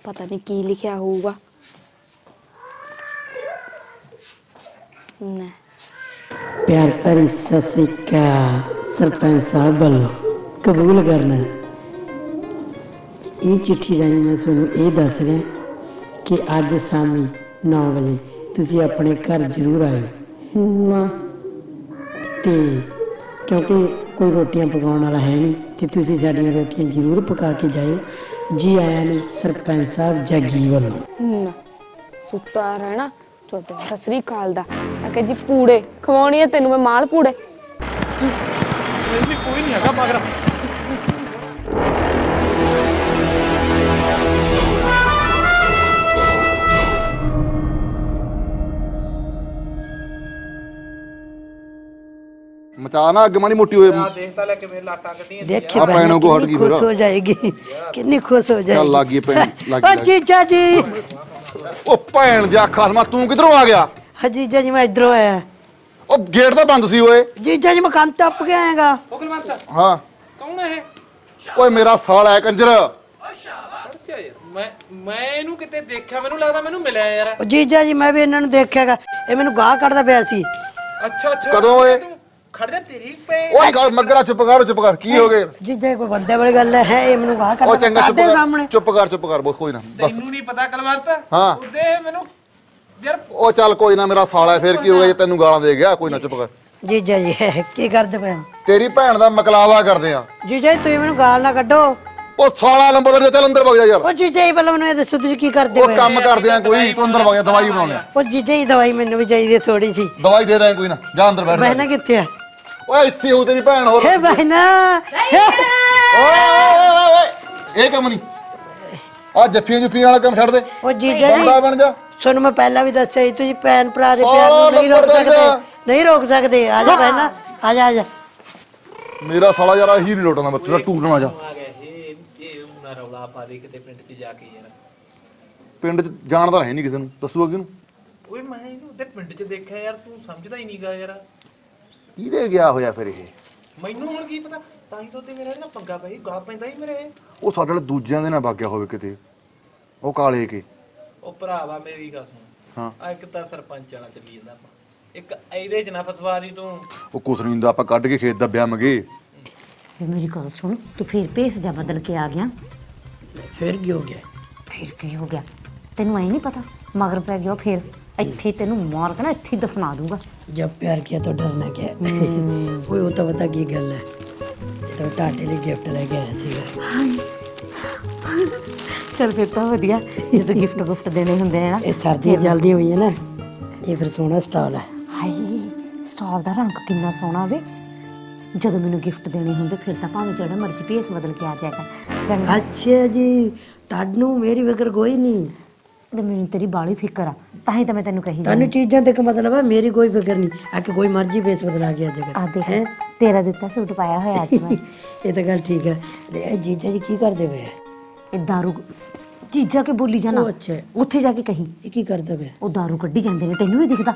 पता नहीं की लिखा होगा। प्यार भरी सत श्री अकाल सरपंच साहब वालों कबूल करना। ये चिट्ठी राही मैं तुहानूं ये दस रहा कि अज शामी 9 बजे तुसीं अपने घर जरूर आयो ते क्योंकि कोई रोटियां पकाने वाला है नहीं तो तुसीं साडियां रोटियां जरूर पका के जाओ। जी आया नहीं सरपंच साहब जागी वालों। सुता रहना चौथे सत श्री अकाल दा आके जी पूड़े खवाउणी है तेनू मैं माल पूड़े कोई नहीं हैगा मगर मचाना अग माड़ी मोटी हुए देखता लेके मेरे लाटा कटी देख बहन को हट गई खुश हो जाएगी कितनी खुश हो जाएगी। चल लागी पैन लागी ओ जीजा जी ओ भैन जा खासमा तू किधरों आ गया? हाँ जीजा जी मैं इधरों आया। ओ गेट तो बंद सी ओए। जीजा जी मैं काम टप के आएगा। ओ कुलवंत हां कौन है? ओए मेरा साल है कंजर। अच्छा यार मैं इनु किते देखा मैनू लगदा मैनू मिलिया यार। ओ जीजा जी मैं भी इन्हां नूं देखियागा ये मैनू गाह कढदा पिया सी। अच्छा अच्छा कदों ओए खड़ जा तेरी पे ओए गल मगरा चुप कर की हो गए? जीजा कोई बंदे वाली गल है ये मैनू गाह ओ कढदा चंगा सामने चुप कर बस कोई ना बस तैनू नहीं पता कलवंत हाँ उदे मैनू यार ओ चल कोई ना मेरा साल है फिर की हो गया जे तैनू गालां दे गया कोई ना चुप कर। जीजा जी की करदे पे तेरी भैन दा मकलावा करदे आ। जीजा जी तुसीं मैनू गाल ना कड्डो। ओ साला नंबर दे चल अंदर वग जा यार। ओ जीजा जी पहले मैनू ये दसो तुसीं की करदे ओ पे? काम करदे आ कोई तू अंदर वग जा दवाई बनाउने। ओ जीजा जी दवाई मैनू भी चाहिए थोड़ी सी। दवाई दे रहे हैं कोई ना जा अंदर बैठ। बहना कित्थे है? ओए इत्थे हो तेरी भैन होर। हे बहना ਇਹ ਕੰਮ ਨਹੀਂ ਆ ਜੱਫੀਆਂ ਜੁੱਫੀਆਂ ਵਾਲਾ ਕੰਮ ਛੱਡ ਦੇ। ओ जीजा जी ਬੰਦਾ ਬਣ ਜਾ। सुन मैं पहला भी दस तुझी भैन भरा दे प्यार नहीं रोक सकते आजा बहना आजा आजा मेरा साला यार ही नहीं लोटना मैं तेरा टूटना जा। आ गया ਇਹ ਨਾ ਰੌਲਾ ਪਾ ਦੇ ਕਿਤੇ ਪਿੰਡ 'ਚ ਜਾ ਕੇ ਯਾਰ। ਪਿੰਡ 'ਚ ਜਾਣਦਾ ਹੈ ਨਹੀਂ ਕਿਸੇ ਨੂੰ ਦੱਸੂਗਾ ਕਿਹਨੂੰ? ਓਏ ਮੈਂ ਇਹਨੂੰ ਉਹਦੇ ਪਿੰਡ 'ਚ ਦੇਖਿਆ ਯਾਰ ਤੂੰ ਸਮਝਦਾ ਹੀ ਨਹੀਂਗਾ ਯਾਰ। ਕਿਹਦੇ ਗਿਆ ਹੋਇਆ ਫਿਰ ਇਹ? ਮੈਨੂੰ ਹੁਣ ਕੀ ਪਤਾ ਤਾਂ ਹੀ ਤਾਂ ਤੇ ਮੇਰੇ ਨਾਲ ਪੰਗਾ ਪਈ ਗਾਲ ਪੈਂਦਾ ਹੀ ਮੇਰੇ। ਉਹ ਸਾਡੇ ਨਾਲ ਦੂਜਿਆਂ ਦੇ ਨਾਲ ਵਾਗਿਆ ਹੋਵੇ ਕਿਤੇ ਉਹ ਕਾਲੇ ਕੇ। ਉਹ ਭਰਾਵਾ ਮੇਰੀ ਗੱਲ ਸੁਣ ਹਾਂ ਆ ਇੱਕ ਤਾਂ ਸਰਪੰਚ ਵਾਲਾ ਚੱਲੀ ਜਾਂਦਾ ਆਪਾਂ ਇੱਕ ਇਹਦੇ 'ਚ ਨਾ ਫਸਵਾ ਦੀ ਤੂੰ। ਉਹ ਕੁਛ ਨਹੀਂ ਹੁੰਦਾ ਆਪਾਂ ਕੱਢ ਕੇ ਖੇਤ ਦੱਬਿਆ ਮਗੇ। मेरी गल सुन तू फिर भेस जा बदल के आ गया। फिर की हो गया? फिर की हो गया तेनू ऐ नहीं पता मगर पै गया फिर इत्थे तेनू मार के ना इत्थे दफना दूंगा। जब प्यार किया तो डरना क्या कोई वो तो बता की गल है तो टाटे लिए गिफ्ट लेके आया सीगा। चल फिर तो वधिया जो गिफ्ट गुफ्ट देने हुंदे ने ना ये सर्दी जल्दी हुई है ना ये फिर सोना स्टॉल है। हाय स्टॉल दा रंग कितना सोहना वे ਜਦੋਂ ਮੈਨੂੰ ਗਿਫਟ ਦੇਣੇ ਹੁੰਦੇ ਫਿਰ ਤਾਂ ਭਾਵੇਂ ਜਿਹੜਾ ਮਰਜ਼ੀ ਭੇਸ ਬਦਲ ਕੇ ਆ ਜਾਏਗਾ ਚੰਗਾ। ਅੱਛਾ ਜੀ ਤੁਹਾਨੂੰ ਮੇਰੀ ਫਿਕਰ ਕੋਈ ਨਹੀਂ ਤੇ ਮੈਨੂੰ ਤੇਰੀ ਬਾਲੀ ਫਿਕਰ ਆ ਤਾਂ ਹੀ ਤਾਂ ਮੈਂ ਤੈਨੂੰ ਕਹੀ ਤੁਹਾਨੂੰ ਚੀਜ਼ਾਂ ਤੇ ਮਤਲਬ ਹੈ ਮੇਰੀ ਕੋਈ ਫਿਕਰ ਨਹੀਂ ਆ ਕਿ ਕੋਈ ਮਰਜ਼ੀ ਭੇਸ ਬਦਲਾ ਕੇ ਆ ਜਾਏਗਾ। ਆ ਦੇਖ ਤੇਰਾ ਦਿੱਤਾ ਸੂਟ ਪਾਇਆ ਹੋਇਆ ਅੱਜ ਮੈਂ। ਇਹ ਤਾਂ ਗੱਲ ਠੀਕ ਹੈ ਇਹ ਜੀਜਾ ਜੀ ਕੀ ਕਰਦੇ ਪਏ? ਇਹ ਦਾਰੂ ਜੀਜਾ ਕੇ ਬੋਲੀ ਜਾਣਾ ਅੱਛਾ ਉੱਥੇ ਜਾ ਕੇ ਕਹੀਂ ਇਹ ਕੀ ਕਰਦੇ ਪਏ? ਉਹ ਦਾਰੂ ਕੱਢੀ ਜਾਂਦੇ ਨੇ ਤੈਨੂੰ ਵੀ ਦਿਖਦਾ?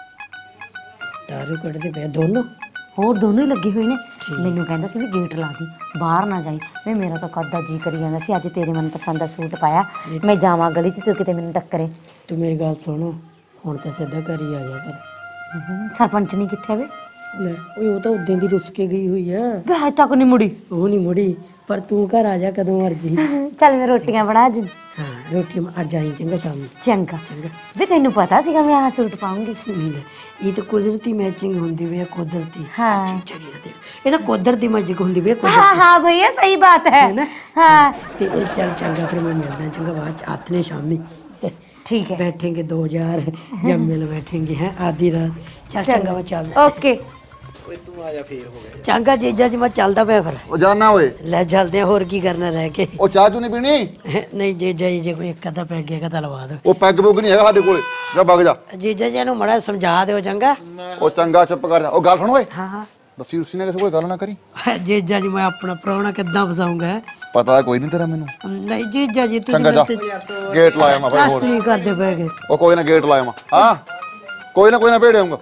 ਦਾਰੂ ਕੱਢਦੇ ਪਏ ਦੋਨੋਂ? ਹੋਰ ਦੋਨੋਂ ਹੀ ਲੱਗੇ ਹੋਏ ਨੇ। ਮੈਨੂੰ ਕਹਿੰਦਾ ਸੀ ਵੀ ਗੇਟ ਲਾ ਦੀ ਬਾਹਰ ਨਾ ਜਾਈ ਵੇ ਮੇਰਾ ਤਾਂ ਕੱਦਾ ਜੀ ਕਰੀ ਜਾਂਦਾ ਸੀ ਅੱਜ ਤੇਰੇ ਮਨਪਸੰਦ ਦਾ ਸੂਟ ਪਾਇਆ ਮੈਂ ਜਾਵਾਂ ਗਲੀ 'ਚ ਤੂੰ ਕਿਤੇ ਮੈਨੂੰ ਟੱਕਰੇ। ਤੂੰ ਮੇਰੀ ਗੱਲ ਸੁਣ ਹੁਣ ਤਾਂ ਸਿੱਧਾ ਘਰ ਹੀ ਆ ਜਾ ਕਰ। ਸਰਪੰਚ ਨਹੀਂ ਕਿੱਥੇ ਵੇ? ਲੈ ਉਹ ਤਾਂ ਉਦੋਂ ਦੀ ਰੁੱਸ ਕੇ ਗਈ ਹੋਈ ਆ। ਵੇ ਹਜੇ ਤੱਕ ਨਹੀਂ ਮੁੜੀ? ਉਹ ਨਹੀਂ ਮੁੜੀ ਪਰ ਤੂੰ ਘਰ ਆ ਜਾ ਕਦੋਂ ਮਰਜੀ। ਚੱਲ ਮੈਂ ਰੋਟੀਆਂ ਬਣਾ ਅੱਜ। ਹਾਂ ਰੋਟੀ ਅੱਜ ਆਈ ਚੰਗਾ ਸ਼ਾਮ ਨੂੰ। ਚੰਗਾ ਵੇ ਤੈਨੂੰ ਪਤਾ ਸੀਗਾ ਮੈਂ ਆਹ ਸੂਟ ਪਾਉਂਗੀ? ਇਹ ਤਾਂ ਕੁਦਰਤੀ ਮੈਚਿੰਗ ਹੁੰਦੀ ਵੇ ਕੁਦਰਤੀ। हाँ ਇਹ ਤਾਂ ਕੁਦਰਤੀ ਮੈਚਿੰਗ ਹੁੰਦੀ ਵੇ हाँ हाँ भैया सही बात है ना हाँ ਤੇ ਇਹ ਚੱਲ ਚੰਗਾ ਫਿਰ ਮੈਂ ਮਿਲਦਾ ਚੰਗਾ ਬਾਅਦ ਚ ਆਥਨੇ ਸ਼ਾਮੀ ठीक है बैठेंगे 2000 जब मिल बैठेंगे हैं आधी रात चल चंगा मैं चलदा ओके ਓਏ ਤੂੰ ਆ ਜਾ ਫੇਰ ਹੋ ਗਿਆ। चंगा जीजा जी मैं चलदा पे फिर ਉਹ ਜਾਣਾ ਓਏ ले चलदे हैं होर की करना रह के ਉਹ ਚਾਹ ਚੂ ਨਹੀਂ ਪੀਣੀ? नहीं जीजा जी जे कोई एक अद्धा पैग एक अद्धा लवा दो। ਉਹ ਪੈਗ ਪੁੱਗ ਨਹੀਂ ਹੈਗਾ ਸਾਡੇ ਕੋਲੇ ਜਾ ਵਗ ਜਾ। जीजा जी ਨੂੰ ਮੜਾ ਸਮਝਾ ਦਿਓ ਚੰਗਾ। ਉਹ ਚੰਗਾ ਚੁੱਪ ਕਰ ਜਾ। ਉਹ ਗੱਲ ਸੁਣ ਓਏ हाँ हाँ ਦੱਸੀ ਉਸੀ ਨੇ ਕਿਸੇ ਕੋਲ ਗੱਲ ਨਾ ਕਰੀ। जीजा जी मैं अपना प्राहुणा किद्दां फसाऊंगा? ਪਤਾ ਕੋਈ ਨਹੀਂ ਤੇਰਾ ਮੈਨੂੰ। नहीं जीजा जी ਚੰਗਾ ਜਾ ਗੇਟ ਲਾਇਆ ਮੈਂ ਭਾਈ ਹੋਰ नहीं करदे पैगे। ਉਹ ਕੋਈ ਨਾ ਗੇਟ ਲਾਇਆ ਮੈਂ ਹਾਂ ਕੋਈ ਨਾ ਭੇੜ ਆਉਂਗਾ।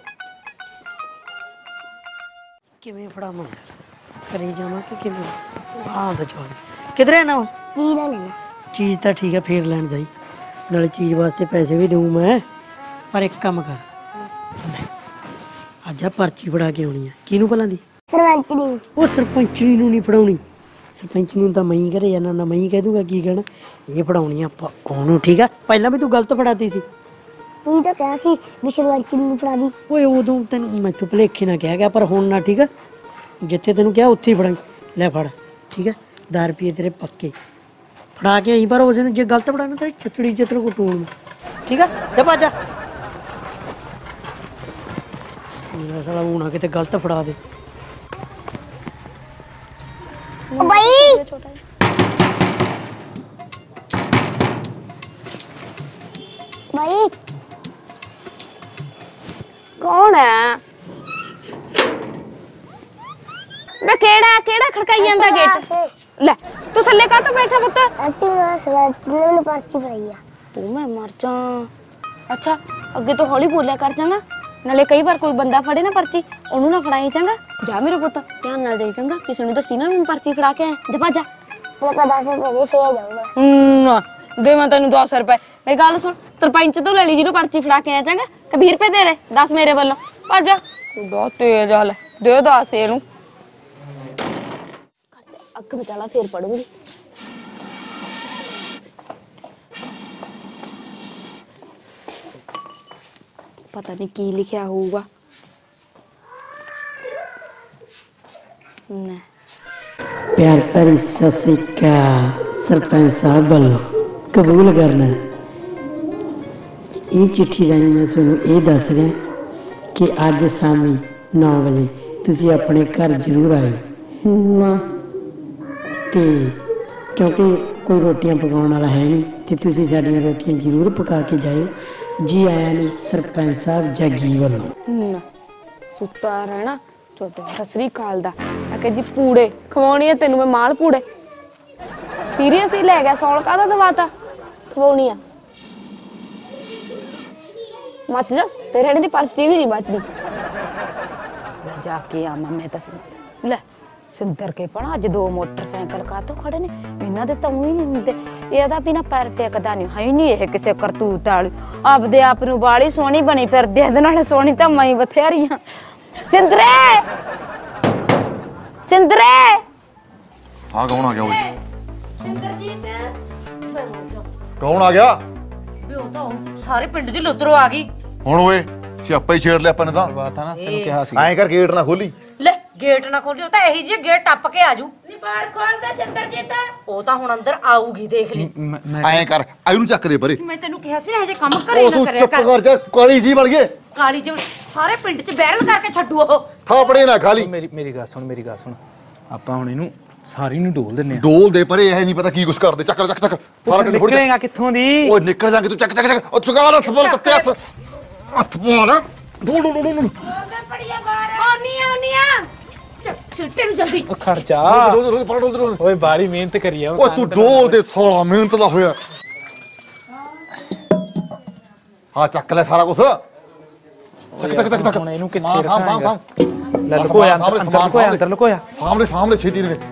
ਕਿਵੇਂ ਫੜਾਵਾਂ ਕਰੀ ਜਾਵਾਂ ਕਿ ਕਿਵੇਂ ਆਹ ਤਾਂ ਚੋਣ ਕਿਧਰੇ ਨਾ जीरा लेना ਚੀਜ਼ ਤਾਂ ਠੀਕ ਹੈ ਫੇਰ ਲੈਣ ਜਾਈ, ਨਾਲੇ ਚੀਜ਼ ਵਾਸਤੇ ਪੈਸੇ ਵੀ ਦਊਂ ਮੈਂ। ਪਰ ਇੱਕ ਕੰਮ ਕਰ, ਅੱਜ ਆ ਪਰਚੀ ਫੜਾ ਕੇ ਆਉਣੀ ਆ। ਕਿਹਨੂੰ ਭਲਾਂ ਦੀ? ਸਰਪੰਚ ਨਹੀਂ। ਉਹ ਸਰਪੰਚਣੀ ਨੂੰ ਨਹੀਂ ਫੜਾਉਣੀ, ਸਰਪੰਚਣੀ ਨੂੰ ਤਾਂ ਮੈਂ ਹੀ ਘਰੇ ਜਾਣਾ ਨਾ, ਮੈਂ ਹੀ ਕਹਿ ਦੂੰਗਾ ਕੀ ਕਹਿਣਾ। ਇਹ ਫੜਾਉਣੀ ਆਪਾਂ ਉਹਨੂੰ, ਠੀਕ ਆ? ਪਹਿਲਾਂ ਵੀ ਤੂੰ ਗਲਤ ਫੜਾਤੀ ਸੀ। ਤੂੰ ਤਾਂ ਕਿਹਾ ਸੀ ਵੀ ਸਰਪੰਚ ਨੂੰ ਫੜਾ ਦੀ। ਓਏ ਉਦੋਂ ਤੈਨੂੰ ਮੈਥੋਂ ਭੁਲੇਖੇ ਨਾ ਕਿਹਾ ਗਿਆ, ਪਰ ਹੁਣ ਨਾ, ਠੀਕ ਆ? ਜਿੱਥੇ ਤੈਨੂੰ ਕਿਹਾ ਉੱਥੇ ਹੀ ਫੜਾਈ। ਲੈ ਫੜ, ਠੀਕ ਆ? 10 ਰੁਪਏ ਤੇਰੇ ਪੱਕੇ ਫੜਾ ਕੇ ਆਈ, ਪਰ ਉਸ ਦਿਨ ਜੇ ਗਲਤ ਫੜਾਣਾ ਤਾਂ ਚਤੜੀ ਚਤੜ ਕੁੱਟੂਣ, ਠੀਕ ਆ? ਜਾ ਭੱਜ ਜਾ। ਮੇਰਾ ਸਾਲਾ ਹੁਣ ਆ ਕਿਤੇ ਗਲਤ ਫੜਾ ਦੇ। ਓ ਬਾਈ ਬਾਈ ਕੌਣ ਹੈ? ਵੇ ਕਿਹੜਾ ਖੜਕਾਈ ਜਾਂਦਾ ਗੇਟ? ਲੈ ਤੂੰ ਥੱਲੇ ਕਾਹਤੋਂ ਬੈਠਾ ਪੁੱਤ? ਆਂਟੀ ਮੈਂ ਸਰਪੰਚ ਨੇ ਮੈਨੂੰ ਪਰਚੀ ਫੜਾਈ ਆ। ਤੂੰ ਮੈਂ ਮਰ ਜਾ। ਅੱਛਾ ਅੱਗੇ ਤੋਂ ਹੌਲੀ ਬੋਲਿਆ ਕਰ ਚੰਗਾ, ਨਾਲੇ ਕਈ ਵਾਰ ਕੋਈ ਬੰਦਾ ਫੜੇ ਨਾ ਪਰਚੀ, ਉਹਨੂੰ ਨਾ ਫੜਾਈ ਚੰਗਾ। ਜਾ ਮੇਰੇ ਪੁੱਤ ਧਿਆਨ ਨਾਲ ਜਾਈ ਚੰਗਾ, ਕਿਸੇ ਨੂੰ ਦੱਸੀ ਨਾ ਮੈਂ ਪਰਚੀ ਫੜਾ ਕੇ ਆਇਆ। ਜਾ ਭੱਜ ਜਾ। ਮੇਰੇ ਕੋਲ 10 ਰੁਪਏ ਦੇ ਫੇਰ ਜਾਊਂਗਾ। ਦੇ ਮੈਂ ਤੈਨੂੰ 10 ਰੁਪਏ। ਮੇਰੀ ਗੱਲ ਸੁਣ, ਸਰਪੰਚ ਤੋਂ ਲੈ ਲਈ ਜਿਹਨੂੰ ਪਰਚੀ ਫੜਾ ਕੇ ਆਇਆ ਚੰਗਾ, ਕਿ 20 ਰੁਪਏ ਦੇ ਦੇ, 10 ਮੇਰੇ ਵੱਲੋਂ। ਭੱਜ ਜਾ। ਬਹੁਤ ਤੇਜ਼ ਹਾਲ ਦੇ 10 ਇਹਨੂੰ। ਅੱਗ ਬਚਾਲਾ ਫੇਰ ਪੜੂੰਗੀ। ਪਤਾ ਨਹੀਂ ਕੀ ਲਿਖਿਆ ਹੋਊਗਾ। ਨਾ ਪਿਆਰ ਭਰੀ ਸਤਿ ਸ੍ਰੀ ਅਕਾਲ ਸਰਪੰਚ ਸਾਹਿਬ ਵੱਲੋਂ ਕਬੂਲ ਕਰਨਾ। ਇਹ ਚਿੱਠੀ ਰਾਹੀਂ ਮੈਂ ਤੁਹਾਨੂੰ ਇਹ ਦੱਸ ਰਿਹਾ ਕਿ ਅੱਜ ਸ਼ਾਮੀ 9 ਵਜੇ ਤੁਸੀਂ ਆਪਣੇ ਘਰ ਜ਼ਰੂਰ ਆਇਓ। ਤੇ ਕਿਉਂਕਿ ਕੋਈ ਰੋਟੀਆਂ ਪਕਾਉਣ ਵਾਲਾ ਹੈ ਨਹੀਂ, ਤੇ ਤੁਸੀਂ ਸਾਡੀਆਂ ਰੋਟੀਆਂ ਜ਼ਰੂਰ ਪਕਾ ਕੇ ਜਾਇਓ। ਜੀ ਆਇਆਂ ਨੂੰ ਸਰਪੰਚ ਸਾਹਿਬ ਜਾਗੀ ਵੱਲੋਂ। ਨਾ ਸੁੱਤਾ ਰਹਿਣਾ ਚੋਤੇ। ਸਤਿ ਸ੍ਰੀ ਅਕਾਲ ਦਾ ਕਿ ਜੀ ਪੂੜੇ ਖਵਾਉਣੀ ਆ ਤੈਨੂੰ ਮੈਂ, ਮਾਲ ਪੂੜੇ। ਸੀਰੀਅਸ ਹੀ ਲੈ ਗਿਆ, ਸੌਲ ਕਾਹਦਾ ਦਵਾਤਾ? ਖਵਾਉਣੀ ਆ। ਮੱਚ ਜਾ, ਤੇਰੇ ਦੀ ਪਰਚੀ ਵੀ ਨਹੀਂ ਬਚਦੀ। ਜਾ ਕੇ ਆਵਾਂ ਮੈਂ ਤਾਂ। ਲੈ ਸਿੰਦਰ ਕੇ ਪਣਾ ਅੱਜ 2 ਮੋਟਰਸਾਈਕਲ ਕਾਹਤੋਂ ਖੜੇ ਨੇ? ਇਹਨਾਂ ਦੇ ਤਾਂ ਹੀ ਨਹੀਂ ਹੁੰਦੇ। ਇਹਦਾ ਵੀ ਨਾ ਪੈਰ ਟਿਕਦਾ ਨਹੀਂ ਹੈ ਨਹੀਂ ਇਹ ਕਿਸੇ ਕਰਤੂਤ ਵਾਲੀ। ਆਪਦੇ ਆਪ ਨੂੰ ਬਾਲੀ ਸੋਹਣੀ ਬਣੀ ਫਿਰਦੇ, ਇਹਦੇ ਨਾਲ ਸੋਹਣੀ ਤਾਂ ਮੈਂ ਬਥੇਰੀ ਆ। ਸਿੰਦਰੇ ਸਿੰਦਰੇ। ਹਾਂ ਕੌਣ ਆ ਗਿਆ ਓਏ? ਸਿੰਦਰਜੀਤ ਕੌਣ ਆ ਗਿਆ? ਵੀ ਉਹ ਤਾਂ ਸਾਰੇ ਪਿੰਡ ਦੀ ਲੁੱਤਰੋ ਆ ਗਈ ਹੁਣ ਓਏ ਸਿਆਪਾ ਹੀ ਛੇੜ ਲਿਆ ਆਪਾਂ ਨੇ ਤਾਂ। ਬਾਤ ਆ ਨਾ, ਤੈਨੂੰ ਕਿਹਾ ਸੀ ਐਂ ਕਰ ਗੇਟ ਨਾ ਖੋਲੀ। ਲੈ ਗੇਟ ਨਾ ਖੋਲਿਓ ਤਾਂ ਇਹੀ ਜਿਹੀ ਗੇਟ ਟੱਪ ਕੇ ਆਜੂ। ਨੀ ਬਾਹਰ ਖੋਲ ਦੇ ਸਿੰਦਰਜੀਤ। ਉਹ ਤਾਂ ਹੁਣ ਅੰਦਰ ਆਊਗੀ, ਦੇਖ ਲਈ। ਐਂ ਕਰ ਇਹਨੂੰ ਚੱਕ ਦੇ ਪਰੇ। ਮੈਂ ਤੈਨੂੰ ਕਿਹਾ ਸੀ ਨਾ ਇਹ ਜੇ ਕੰਮ ਘਰੇ ਉਹ ਨਾ ਤੂੰ ਕਰਿਆ ਚੁੱਪ ਕਰ। ਕਰ ਜਾ, ਕਾਲੀ ਜੀ ਬਣ ਗਏ। ਕਾਲੀ ਜੀ ਸਾਰੇ ਪਿੰਡ 'ਚ ਵਾਇਰਲ ਕਰਕੇ ਛੱਡੂ ਉਹ। ਥਾਪੜੇ ਨਾ ਖਾਲੀ। ਮੇਰੀ ਗੱਲ ਸੁਣ, ਮੇਰੀ ਗੱਲ ਸੁਣ। ਆਪਾਂ ਹੁਣ ਇਹਨੂੰ ਸਾਰੀ ਨੂੰ ਡੋਲ ਦਿੰਨੇ ਆ। ਡੋਲ ਦੇ ਪਰੇ, ਇਹ ਨਹੀਂ ਪਤਾ ਕੀ ਕੁਛ ਕਰਦੇ। ਚੱਕ ਚੱਕ ਚੱਕ ਸਾਰਾ ਕੱਢ ਫੋੜ। ਨਿਕਲੇਗਾ ਕਿੱਥੋਂ ਦੀ? ਓਏ ਨਿਕਲ ਜਾਗੇ ਤੂੰ। ਚੱਕ ਚੱਕ ਚੱਕ। ਉਹ ਚੁਗਾ ਹੱਥ ਬੋਲ ਤੱਤੇ ਹੱਥ ਹੱਥ ਬੋਲ। ਡੋਲ ਡੋਲ ਡੋਲ ਪੜੀਆ ਬਾਹਰ ਆਉਣੀ ਆ। ਛੁੱਟੇ ਨੂੰ ਜਲਦੀ। ਉਹ ਖਰਚਾ ਡੋਲ। ਓਏ ਬਾੜੀ ਮਿਹਨਤ ਕਰੀ ਆ। ਓਏ ਤੂੰ ਡੋਲ ਦੇ ਸਾਲਾ, ਮਿਹਨਤ ਦਾ ਹੋਇਆ। ਹਾਂ ਚੱਕ ਲੈ ਸਾਰਾ ਕੁਛ। ਹੁਣ ਇਹਨੂੰ ਕਿੱਥੇ ਰੱਖਾਂਗਾ? ਲੈ ਲੁਕੋਇਆ ਅੰਦਰ ਲੁਕੋਇਆ। ਸਾਹਮਣੇ ਛੇਤੀ ਨੇ।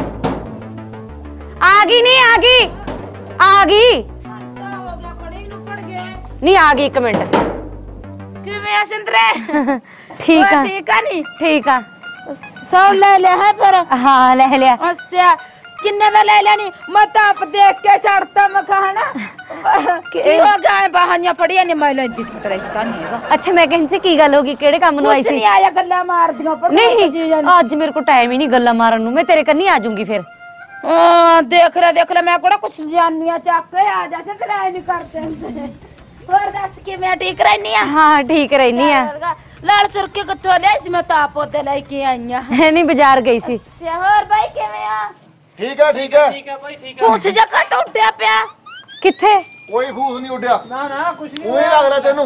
ਆ ਗਈ ਨਹੀਂ ਆ ਗਈ ਆ ਗਈ ਨਹੀਂ ਆ ਗਈ। 1 ਮਿੰਟ। ਕਿਵੇਂ ਆ ਸਿੰਦਰੇ? ਠੀਕ ਆ ਠੀਕ ਆ ਨੀ? ਠੀਕ ਆ। ਸੌ ਲੈ ਲਿਆ ਹੈ ਪਰ? ਹਾਂ ਲੈ ਲਿਆ। ਅੱਛਾ ਕਿੰਨੇ ਦਾ ਲੈ ਲਿਆ? ਨੀ ਮੈਂ ਤਾਂ ਆਪ ਦੇਖ ਕੇ ਛੱਡਤਾ ਮੈਂ ਕਹਣਾ ਕੀ ਹੋ ਗਿਆ? ਬਾਹਾਂ ਫੜੀਆਂ ਨੇ ਮੈਂ ਲੈਂਦੀ ਸੀ ਤੇਰਾ ਇੱਕਾ ਨਹੀਂ ਹੈਗਾ। ਅੱਛਾ ਮੈਂ ਕਹਿੰਦੀ ਸੀ ਕੀ ਗੱਲ ਹੋ ਗਈ, ਕਿਹੜੇ ਕੰਮ ਨੂੰ ਆਈ ਸੀ? ਨਹੀਂ ਆਇਆ ਗੱਲਾਂ ਮਾਰਦੀਆਂ ਪਰ ਨਹੀਂ ਅੱਜ ਮੇਰੇ ਕੋਲ ਟਾਈਮ ਹੀ ਨਹੀਂ ਗੱਲਾਂ ਮਾਰਨ ਨੂੰ। ਮੈਂ ਤੇਰੇ ਕੰਨੀ ਆ ਜਾਊਂਗੀ ਫਿਰ। ਦੇਖ ਲੈ ਮੈਂ ਕਿਹੜਾ ਕੁਛ ਜਾਣੀਆਂ। ਚੱਕ ਕੇ ਆ ਜਾ ਤੇ ਤੇਰਾ ਨਹੀਂ ਕਰਦੇ ਹੁੰਦੇ। ਹੋਰ ਦੱਸ ਕਿਵੇਂ ਠੀਕ ਰਹਿਨੀ ਆ? ਹਾਂ ਠੀਕ ਰਹਿਨੀ ਆ। ਲਾਲ ਸੁਰਕੇ ਕਿੱਥੋਂ ਲਿਆ ਸੀ? ਮੈਂ ਤਾਂ ਆਪ ਉਹਦੇ ਲੈ ਕੇ ਆਈ ਆ। ਨਹੀਂ ਬਾਜ਼ਾਰ ਗਈ ਸੀ। ਹੋਰ ਬਾਈ ਕਿਵੇਂ ਆ? ਠੀਕ ਹੈ ਠੀਕ ਹੈ। ਪੁੱਛ ਜਾ ਕਾ ਉੱਡਿਆ ਪਿਆ? ਕਿੱਥੇ? ਕੋਈ ਖੂਸ ਨਹੀਂ ਉੱਡਿਆ। ਨਾ ਕੁਛ ਨਹੀਂ। ਉਹੀ ਲੱਗ ਰਿਹਾ ਤੈਨੂੰ।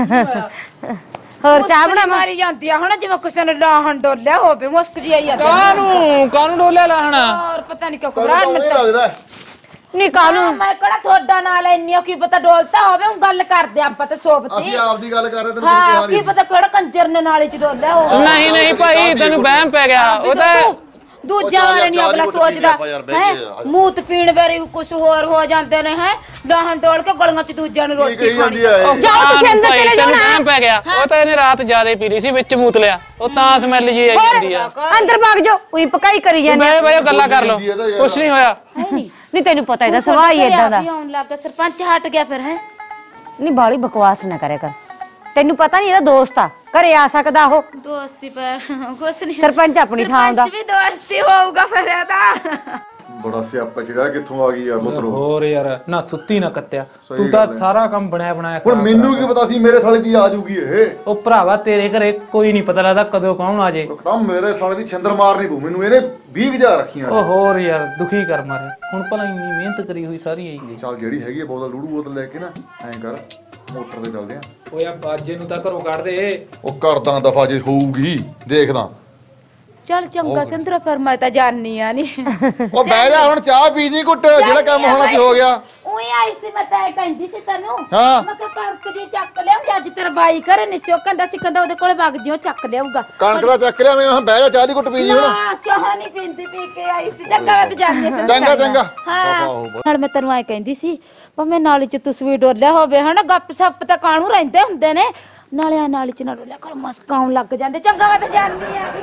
ਹੋਰ ਚਾਹ ਬਣਾ ਮਾਰੀ ਜਾਂਦੀ ਆ ਹੁਣ ਜਿਵੇਂ ਕਿਸੇ ਨੇ ਲਾਹਣ ਡੋਲਿਆ ਹੋਵੇ। ਮੁਸਕ ਜੀ ਆਈ ਆ। ਕਾਨੂੰ ਡੋਲਿਆ ਲਾਹਣਾ? ਹੋਰ ਪਤਾ ਨਹੀਂ ਕਿਉਂ ਤੈਨੂੰ ਘਬਰਾਹਟ ਤਾਂ ਉਹੀ ਮੱਚਾ। ਲੱਗਦਾ। ਨਹੀਂ ਕਾਨੂੰ ਮੈਂ ਕਿਹੜਾ ਤੁਹਾਡਾ ਨਾਂ ਲੈਣੀ ਆ? ਕੀ ਪਤਾ ਡੋਲਤਾ ਹੋਵੇ। ਹੁਣ ਗੱਲ ਕਰਦੇ ਆਪਾਂ ਤੇ ਸੋਬਤੀ। ਅਸੀਂ ਆਪ ਦੀ ਗੱਲ ਕਰ ਰਹੇ ਤੈਨੂੰ ਹਾਂ ਕਿਹਾ ਕੀ ਨਹੀਂ। ਪਤਾ ਕਿਹੜਾ ਕੰਜਰ ਨੇ ਨਾਲੇ ਚ ਡੋਲਿਆ ਹੋਵੇ। ਨਹੀਂ ਭਾਈ ਤੈਨੂੰ ਵਹਿਮ ਪੈ ਗਿਆ। ਉਹ ਤਾਂ ਦੂਜਿਆਂ ਬਾਰੇ ਨਹੀਂ ਅਗਲਾ ਸੋਚਦਾ ਹੈ। ਮੂਤ ਪੀਣ ਵੇਰੇ ਕੁਝ ਹੋਰ ਹੋ ਜਾਂਦੇ ਨੇ ਹੈ। ਡਾਹਣ ਡੋਲ ਕੇ ਗਲੀਆਂ 'ਚ ਦੂਜਿਆਂ ਨੂੰ ਰੋਟੀ ਖਾਣੀ। ਜਾਓ ਤੁਸੀਂ ਅੰਦਰ ਚਲੇ ਜਾਓ ਨਾ। ਪੈ ਗਿਆ ਉਹ ਤਾਂ ਇਹਨੇ ਰਾਤ ਜ਼ਿਆਦਾ ਪੀ ਲਈ ਸੀ ਵਿੱਚ ਮੂਤ ਲਿਆ ਉਹ ਤਾਂ ਸਮੈਲ ਜੀ ਆਈ ਜਾਂਦੀ ਆ। ਅੰਦਰ ਭਾਗ ਜਾਓ ਉਹੀ ਪਕਾਈ ਕਰੀ ਜਾਂਦੇ ਬੈ ਬੈ ਗੱਲਾਂ ਕਰ ਲੋ ਕੁਛ ਨਹੀਂ ਹੋਇਆ। ਨਹੀਂ ਤੈਨੂੰ ਪਤਾ ਇਹਦਾ ਸੁਭਾਅ ਹੀ ਏਦਾਂ ਦਾ। ਆਉਣ ਲੱਗਾ ਸਰਪੰਚ ਹਟ ਗਿਆ ਫਿਰ ਹੈ। ਨਹੀਂ ਬਾਲੀ ਬਕਵਾਸ ਨਾ ਕਰਿਆ ਕਰ। ਤੈਨੂੰ ਪਤਾ ਨਹੀਂ ਇਹਦਾ ਦੋਸਤ ਆ ਘਰੇ ਆ ਸਕਦਾ ਉਹ। ਦੋਸਤੀ ਪਰ ਕੁਛ ਨਹੀਂ। ਸਰਪੰਚ ਆਪਣੀ ਥਾਂ ਦਾ ਸਰਪੰਚ ਵੀ ਦੋਸਤੀ ਹੋਊਗਾ ਫਿਰ ਇਹਦਾ। ਬੜਾ ਸਿਆਪਾ ਜਿਹੜਾ ਕਿੱਥੋਂ ਆ ਗਈ ਆ ਪੁੱਤਰੋ। ਹੋਰ ਯਾਰ ਨਾ ਸੁੱਤੀ ਨਾ ਕੱਤਿਆ ਤੂੰ ਤਾਂ ਸਾਰਾ ਕੰਮ ਬਣਾਇਆ ਬਣਾਇਆ ਹੁਣ ਮੈਨੂੰ ਕੀ ਪਤਾ ਸੀ ਮੇਰੇ ਸਾਲੇ ਦੀ ਆ ਜੂਗੀ ਇਹ। ਉਹ ਭਰਾਵਾ ਤੇਰੇ ਘਰੇ ਕੋਈ ਨਹੀਂ ਪਤਾ ਲੱਗਦਾ ਕਦੋਂ ਕੌਣ ਆ ਜੇ। ਤਾਂ ਮੇਰੇ ਸਾਲੇ ਦੀ ਛਿੰਦਰ ਮਾਰਨੀ ਪਊ ਮੈਨੂੰ ਇਹਨੇ 20,000 ਰੱਖੀਆਂ। ਉਹ ਹੋਰ ਯਾਰ ਦੁਖੀ ਕਰ ਮਾਰਿਆ ਹੁਣ ਭਲਾ ਇੰਨੀ ਮਿਹਨਤ ਕਰੀ ਹੋਈ ਸਾਰੀ ਆਈ। ਚੱਲ ਜਿਹੜੀ ਹੈਗੀ ਬੋਤਲ ਲੂੜੂ ਬੋਤਲ ਲੈ ਕੇ ਨਾ ਐਂ ਕਰ ਮੋਟਰ ਤੇ ਚੱਲਦੇ ਆ। ਓਏ ਆ ਬਾਜੇ ਨੂੰ ਤਾਂ ਘਰੋਂ ਕੱਢ ਦੇ। ਉਹ ਕਰਦਾ ਦਫਾ ਜੇ ਹੋਊਗੀ ਦੇਖਦਾ। ਚੱਲ ਚੰਗਾ ਸਿੰਦਰਾ ਫਿਰ ਮੈਂ ਤਾਂ ਜਾਣੀ ਆ ਨਹੀਂ। ਉਹ ਬਹਿ ਜਾ ਹੁਣ ਚਾਹ ਪੀ ਜੀ ਘੁੱਟ ਜਿਹੜਾ ਕੰਮ ਹੋਣਾ ਸੀ ਹੋ ਗਿਆ। ਉਹੀ ਆਈ ਸੀ ਮੈਂ ਤਾਂ ਕਹਿੰਦੀ ਸੀ ਤੈਨੂੰ ਹਾਂ। ਮੈਂ ਕਿਹਾ ਕਣਕ ਜੀ ਚੱਕ ਲਿਆਉਂਗੀ ਅੱਜ ਤੇਰਾ ਬਾਈ ਘਰੇ ਨਿਚੋ ਕਹਿੰਦਾ ਸੀ ਕਹਿੰਦਾ ਉਹਦੇ ਕੋਲੇ ਵਗ ਜਿਓ ਚੱਕ ਲਿਆਊਗਾ। ਕਣਕ ਦਾ ਚੱਕ ਲਿਆ ਮੈਂ ਬਹਿ ਜਾ ਚਾਹ ਦੀ ਘੁੱਟ ਪੀ ਜੀ ਹੁਣ। ਨਾ ਚਾਹ ਨਹੀਂ ਪੀਂਦੀ ਪੀ ਕੇ ਆਈ ਸੀ। ਚੰਗਾ ਮੈਂ ਤਾਂ ਜਾਣੀ ਆ। ਚੰਗਾ ਚੰਗਾ। ਹਾਂ ਨਾਲ ਮੈਂ ਤੈਨੂੰ ਐ ਕਹਿੰਦੀ ਸੀ ਭਾਵੇਂ ਨਾਲੀ ਚ ਤਸਵੀਰ ਡੋਲਿਆ ਹੋਵੇ ਹਨਾ ਗੱਪ ਸੱਪ ਤਾਂ ਕਾਣੂ ਰਹਿੰਦੇ ਹੁੰਦੇ ਨੇ ਨਾਲੇ ਆ ਨਾਲੀ ਚ ਨਾ ਡੋਲਿਆ ਕਰ ਮਸਕਾਉਣ ਲੱਗ ਜਾਂਦੇ। ਚੰਗਾ ਮੈਂ ਤਾਂ ਜਾਣੀ ਆ।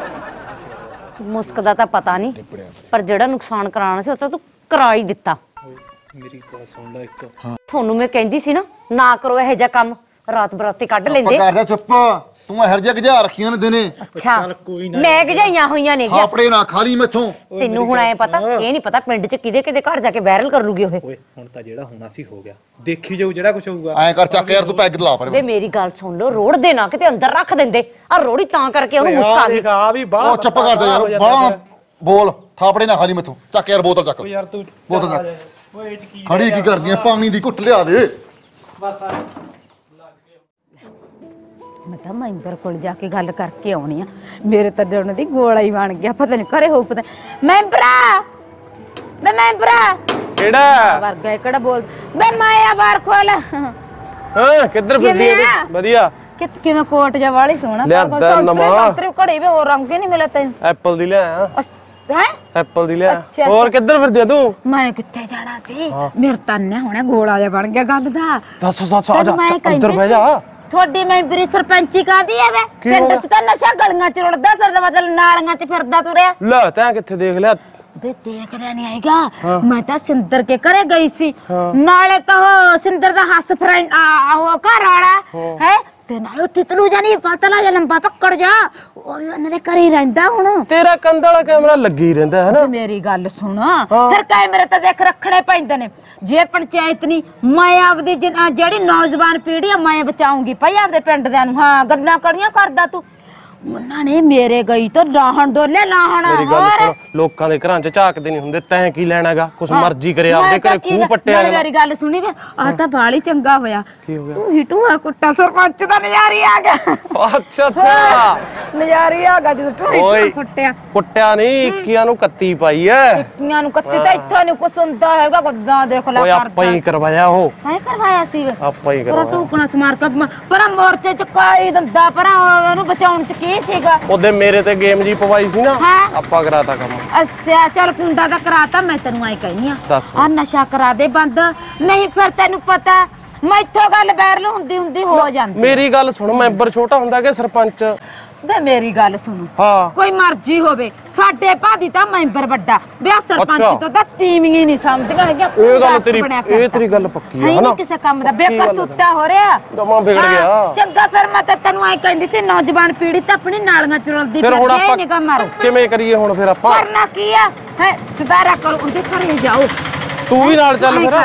ਮੁਸਕ ਦਾ ਤਾਂ ਪਤਾ ਨਹੀਂ ਪਰ ਜਿਹੜਾ ਨੁਕਸਾਨ ਕਰਾਉਣਾ ਸੀ ਉਹ ਤਾਂ ਤੂੰ ਕਰਾ ਹੀ ਦਿੱਤਾ। ਮੇਰੀ ਗੱਲ ਸੁਣ ਲੈ ਇੱਕ ਤੁਹਾਨੂੰ ਮੈਂ ਕਹਿੰਦੀ ਸੀ ਨਾ ਕਰੋ ਇਹੋ ਜਿਹਾ ਕੰਮ ਰਾਤ ਬਰਾਤੀ ਕੱਢ ਲੈਂਦੇ। ਕਰ ਜਾ ਚੁੱਪ ਤੂੰ ਹਰ ਜਗ ਜਾ ਰੱਖੀਆਂ ਨੇ ਦਿਨੇ। ਅੱਛਾ ਮੈਂ ਗਜਾਈਆਂ ਹੋਈਆਂ ਨੇ। ਥਾਪੜੇ ਨਾ ਖਾ ਲਈ ਮੈਥੋਂ। ਤੈਨੂੰ ਹੁਣ ਐ ਪਤਾ ਇਹ ਨਹੀਂ ਪਤਾ ਪਿੰਡ ਚ ਕਿਹਦੇ ਕਿਹਦੇ ਘਰ ਜਾ ਕੇ ਵਾਇਰਲ ਕਰ ਲੂਗੀ ਉਹ। ਓਏ ਹੁਣ ਤਾਂ ਜਿਹੜਾ ਹੋਣਾ ਸੀ ਹੋ ਗਿਆ ਦੇਖੀ ਜਾਊ ਜਿਹੜਾ ਕੁਝ ਹੋਊਗਾ। ਐਂ ਕਰ ਚੱਕ ਯਾਰ ਤੂੰ ਪੈਗ ਲਾ ਪਰ। ਵੇ ਮੇਰੀ ਗੱਲ ਸੁਣ ਲਓ ਰੋੜ ਦੇ ਨਾ ਕਿਤੇ ਅੰਦਰ ਰੱਖ ਦਿੰਦੇ ਆ ਰੋੜੀ ਤਾਂ ਕਰਕੇ ਉਹਨੂੰ ਮੁਸਕ ਆ ਗਈ। ਆ ਵੀ ਬਾਹਰ ਉਹ ਚੁੱਪ ਕਰ ਜਾ ਯਾਰ ਬਾਹਲਾ ਬੋਲ ਥਾਪੜੇ ਨਾ ਖਾ ਲਈ ਮੈਥੋਂ। ਚੱਕ ਯਾਰ ਬੋਤਲ ਚੱਕ ਯਾਰ ਤੂੰ ਬੋਤਲ ਚੱਕ। ਓਏ ਕੀ ਖੜੀ ਕੀ ਕਰਦੀ ਐ ਪਾਣੀ ਦੀ ਘੁੱਟ ਲਿਆ ਦੇ। ਬਸ ਆ ਮੈਂ ਤਾਂ ਮੈਂਬਰ ਕੋਲ ਜਾ ਕੇ ਗੱਲ ਕਰਕੇ ਆਉਣੀ ਆ। ਮੇਰੇ ਤਾਂ ਜਣ ਦੀ ਗੋਲਾ ਹੀ ਬਣ ਗਿਆ ਪਤਾ ਨਹੀਂ ਘਰੇ ਹੋਊ ਪਤਾ ਮੈਂਬਰਾ ਮੈਂ ਮੈਂਬਰਾ ਕਿਹੜਾ ਵਰਗਾ ਕਿਹੜਾ ਬੋਲ ਮੈਂ ਮਾਇਆ ਬਾਰ ਖੋਲ। ਹਾਂ ਕਿੱਧਰ ਫਿਰਦੀ ਐ ਵਧੀਆ ਕਿਵੇਂ ਕੋਟ ਜਾ ਵਾਲੀ ਸੋਹਣਾ ਲਿਆਂਦਾ ਨਵਾਂ। ਸੰਤਰੇ ਘੜੇ ਵੇ ਹੋਰ ਰੰਗ ਹੀ ਨਹੀਂ ਮਿਲਿਆ ਤੈਨੂੰ। ਐਪਲ ਦੀ ਲਿਆ ਹੈ ਐਪਲ ਦੀ ਲਿਆ। ਅੱਛਾ। ਹੋਰ ਕਿੱਧਰ ਫਿਰਦੀ ਐ ਤੂੰ? ਮੈਂ ਕਿੱਥੇ ਜਾਣਾ ਸੀ ਮੇਰੇ ਤੰਨੇ ਹੁਣੇ ਗੋਲਾ ਜਿਹਾ ਬਣ ਗਿਆ ਗੱਲ ਦਾ। ਦੱਸ ਆ ਜਾ ਮੈਂ ਕਹਿੰਦੀ ਅੰਦਰ ਬਹਿ ਜਾ। ਤੁਹਾਡੀ ਮੈਂਬਰੀ ਸਰਪੰਚੀ ਕਾਦੀ ਐ ਵੇ ਪਿੰਡ ਚ ਤਾਂ ਨਸ਼ਾ ਗਲੀਆਂ ਚ ਰੁੜਦਾ ਫਿਰਦਾ ਮਤਲਬ ਨਾਲੀਆਂ ਚ ਫਿਰਦਾ ਤੁਰਿਆ। ਲੈ ਤੈਂ ਕਿੱਥੇ ਦੇਖ ਲਿਆ? ਵੇ ਦੇਖਦਾ ਨਹੀਂ ਆਏਗਾ ਮੈਂ ਤਾਂ ਸਿੰਦਰ ਕੇ ਘਰੇ ਗਈ ਸੀ ਨਾਲੇ ਤਾਂ ਉਹ ਸਿੰਦਰ ਦਾ ਹੱਸ ਫਰੈਂਡ ਉਹ ਘਰ ਵਾਲਾ ਹੈ ਤੇ ਨਾਲੇ ਉੱਥੇ ਤਲੂ ਜਾਨੀ ਪਤਲਾ ਜਿਹਾ ਲੰਬਾ ਪੱਕੜ ਜਾ ਉਹ ਉਹਨਾਂ ਦੇ ਘਰੇ ਹੀ ਰਹਿੰਦਾ ਹੁਣ। ਤੇਰਾ ਕੰਧ ਵਾਲਾ ਕੈਮਰਾ ਲੱਗੀ ਰਹਿੰਦਾ ਹੈ ਨਾ। ਮੇਰੀ ਗੱਲ ਸੁਣ ਫਿਰ ਕੈਮਰੇ ਤਾਂ ਦੇਖ ਰੱਖਣੇ ਪੈਂਦੇ ਨੇ। ਜੇ ਪੰਚਾਇਤ ਨਹੀਂ ਮੈਂ ਆਪਦੀ ਜਿਹੜੀ ਨੌਜਵਾਨ ਪੀੜ੍ਹੀ ਆ ਮੈਂ ਬਚਾਉਂਗੀ ਭਾਈ ਆਪਦੇ ਪਿੰਡ ਦਿਆਂ ਨੂੰ। ਹਾਂ ਗੱਲਾਂ ਕੜੀਆਂ ਕਰਦਾ ਤੂੰ ਉਹਨਾਂ ਨੇ ਮੇਰੇ ਗਈ ਤਾਂ ਲਾਹਣ ਡੋਲੇ ਲਾਹਣ। ਮੇਰੀ ਗੱਲ ਸੁਣ ਲੋਕਾਂ ਦੇ ਘਰਾਂ 'ਚ ਝਾਕਦੇ ਨਹੀਂ ਹੁੰਦੇ ਤੈਂ ਕੀ ਲੈਣਾਗਾ ਕੁਛ ਮਰਜ਼ੀ ਕਰੇ ਆਪਦੇ ਘਰੇ ਖੂਹ ਪੱਟਿਆ। ਮੇਰੀ ਗੱਲ ਸੁਣੀ ਵੇ ਆ ਤਾਂ ਬਾਲੀ ਚੰਗਾ ਹੋਇਆ ਕੀ ਹੋ ਗਿਆ? ਤੂੰ ਹੀ ਟੂਆ ਕੁੱਟਾ ਸਰਪੰਚ ਦਾ ਨਜ਼ਾਰੀ ਆ ਗਿਆ। ਅੱਛਾ ਅੱਛਾ ਨਜ਼ਾਰੀ ਆ ਗਿਆ ਜਦੋਂ ਟੂਆ ਕੁੱਟਿਆ। ਕੁੱਟਿਆ ਨਹੀਂ ਇੱਕੀਆਂ ਨੂੰ ਕੱਤੀ ਪਾਈ ਐ। ਇੱਕੀਆਂ ਨੂੰ ਕੱਤੀ ਤਾਂ ਇੱਥੋਂ ਨਹੀਂ ਕੁਛ ਹੁੰਦਾ ਹੈਗਾ ਗੱਡਾ ਦੇਖ ਲੈ ਓਏ ਆਪਾਂ ਹੀ ਕਰਵਾਇਆ ਉਹ। ਤੈਂ ਕਰਵਾਇਆ ਸੀ ਵੇ ਆਪਾਂ ਹੀ ਪਰ ਕਰਵਾਇਆ। ਟੂਕਣਾ ਸਮਾਰ ਕੇ ਪਰ ਮੋਰਚੇ ਚ ਕਾਈ ਦੰਦਾ ਪਰ ਉਹਨੂੰ ਬਚਾਉਣ ਚ ਕੀ ਸੀਗਾ। ਉਹਦੇ ਮੇਰੇ ਤੇ ਗੇਮ ਜੀ ਪਵਾਈ ਸੀ ਨਾ ਹਾਂ। ਆਪਾਂ ਕਰਾਤਾ ਕੰਮ। ਅੱਛਾ ਚੱਲ ਕੁੰਡਾ ਤਾਂ ਕਰਾਤਾ ਮੈਂ ਤੈਨੂੰ ਆਈ ਕਹਿਨੀ ਦੱਸ। ਆ ਨਸ਼ਾ ਕਰਾ ਦੇ ਬੰਦ ਨਹੀਂ ਫਿਰ ਤੈਨੂੰ ਪਤਾ ਮੈਥੋਂ ਗੱਲ ਬੈਰਲ ਹੁੰਦੀ ਹੋ ਜਾਂਦੀ। ਮੇਰੀ ਗੱਲ ਸੁਣ ਮੈਂਬਰ ਛੋਟਾ ਹੁੰਦਾ ਕਿ ਸਰਪੰਚ? ਵੇ ਮੇਰੀ ਗੱਲ ਸੁਣ ਹਾਂ ਕੋਈ ਮਰਜ਼ੀ ਹੋਵੇ ਸਾਡੇ ਭਾਦੀ ਤਾਂ ਮੈਂਬਰ ਵੱਡਾ ਵਿਆਹ ਸਰਪੰਚ ਤੋਂ ਤਾਂ ਤੀਵੀਂ ਹੀ ਨਹੀਂ ਸਮਝਦਾ ਹੈਗਾ। ਇਹ ਤੇਰੀ ਗੱਲ ਪੱਕੀ ਹੈ ਹਨਾ ਕਿਸੇ ਕੰਮ ਦਾ ਬੇਕਰ ਤੁੱਤਾ ਹੋ ਰਿਹਾ ਦਮਾ ਵਿਗੜ ਗਿਆ। ਚੰਗਾ ਫਿਰ ਮੈਂ ਤਾਂ ਤੈਨੂੰ ਐ ਕਹਿੰਦੀ ਸੀ ਨੌਜਵਾਨ ਪੀੜ੍ਹੀ ਤਾਂ ਆਪਣੀ ਨਾਲੀਆਂ ਚ ਰੁਲਦੀ ਫਿਰ ਹੁਣ ਫਿਰਦੀ ਐ ਆਪਾਂ ਨਿਗਾਹ ਮਾਰੋ ਕਿਵੇਂ ਕਰੀਏ ਹੁਣ ਫਿਰ ਆਪਾਂ? ਕਰਨਾ ਕੀ ਆ ਹੈ ਸੁਧਾਰਾ ਕਰੋ ਉਹਦੇ ਘਰੇ ਜਾਓ। ਤੂੰ ਵੀ ਨਾਲ ਚੱਲ ਫਿਰ।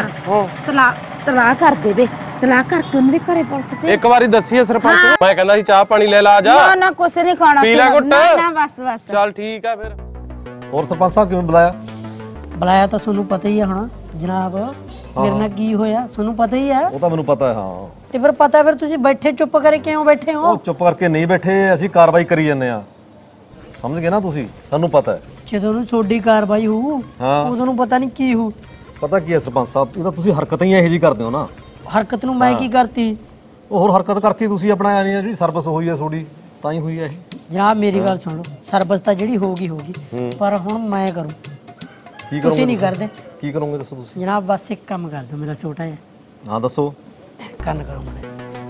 ਤਲਾਕ ਕਰ ਦੇਵੇ ਤਲਾਕ ਕਰਕੇ ਉਹਨਾਂ ਦੇ ਘਰੇ ਪੁਲਿਸ ਤੇ ਇੱਕ ਵਾਰੀ ਦੱਸੀਏ ਸਰਪੰਚ ਨੂੰ। ਮੈਂ ਕਹਿੰਦਾ ਸੀ ਚਾਹ ਪਾਣੀ ਲੈ ਲਾ ਆ ਜਾ। ਨਾ ਕੁਛ ਨਹੀਂ ਖਾਣਾ ਪੀ ਲੈ ਘੁੱਟ। ਨਾ ਬਸ ਚੱਲ ਠੀਕ ਆ ਫਿਰ। ਹੋਰ ਸਰਪੰਚ ਸਾਹਿਬ ਕਿਵੇਂ ਬੁਲਾਇਆ? ਬੁਲਾਇਆ ਤਾਂ ਤੁਹਾਨੂੰ ਪਤਾ ਹੀ ਆ ਹੁਣ ਜਨਾਬ ਮੇਰੇ ਨਾਲ ਕੀ ਹੋਇਆ ਤੁਹਾਨੂੰ ਪਤਾ ਹੀ ਆ। ਉਹ ਤਾਂ ਮੈਨੂੰ ਪਤਾ ਹੈ ਹਾਂ। ਤੇ ਫਿਰ ਪਤਾ ਫਿਰ ਤੁਸੀਂ ਬੈਠੇ ਚੁੱਪ ਕਰੇ ਕਿਉਂ ਬੈਠੇ ਹੋ? ਉਹ ਚੁੱਪ ਕਰਕੇ ਨਹੀਂ ਬੈਠੇ ਅਸੀਂ ਕਾਰਵਾਈ ਕਰੀ ਜਾਂਦੇ ਆ। ਸਮਝ ਗਏ ਨਾ ਤੁਸੀਂ? ਸਾਨੂੰ ਪਤਾ ਹੈ ਜਦੋਂ ਨੂੰ ਤੁਹਾਡੀ ਕਾਰਵਾਈ ਹੋਊ ਉਦੋਂ ਨੂੰ ਪਤਾ ਨਹੀਂ ਕੀ ਹੋਊ। ਪਤਾ ਕੀ ਹੈ ਸਰਪੰਚ ਸਾਹਿਬ ਇਹ ਤਾਂ ਤੁਸੀਂ ਹਰਕਤਾਂ ਹੀ ਇਹੋ ਜਿਹੀ ਕਰਦੇ ਹੋ ਨਾ। ਹਰਕਤ ਨੂੰ ਮੈਂ ਕੀ ਕਰਤੀ? ਉਹ ਹੋਰ ਹਰਕਤ ਕਰਕੇ ਤੁਸੀਂ ਆਪਣਾ ਜਿਹੜੀ ਸਰਵਿਸ ਹੋਈ ਹੈ ਤੁਹਾਡੀ ਤਾਂ ਹੀ ਹੋਈ ਹੈ ਇਹ। ਜਨਾਬ ਮੇਰੀ ਗੱਲ ਸੁਣ ਲਓ, ਸਰਵਿਸ ਤਾਂ ਜਿਹੜੀ ਹੋਗੀ ਪਰ ਹੁਣ ਮੈਂ ਕਰੂੰ, ਕੀ ਕਰੋਗੇ ਤੁਸੀਂ ਨਹੀਂ ਕਰਦੇ। ਕੀ ਕਰੋਗੇ ਦੱਸੋ ਤੁਸੀਂ? ਜਨਾਬ ਬਸ ਇੱਕ ਕੰਮ ਕਰ ਦਿਓ ਮੇਰਾ ਛੋਟਾ ਜਿਹਾ। ਹਾਂ ਦੱਸੋ। ਕੰਨ ਕਰੋ ਮੜੇ।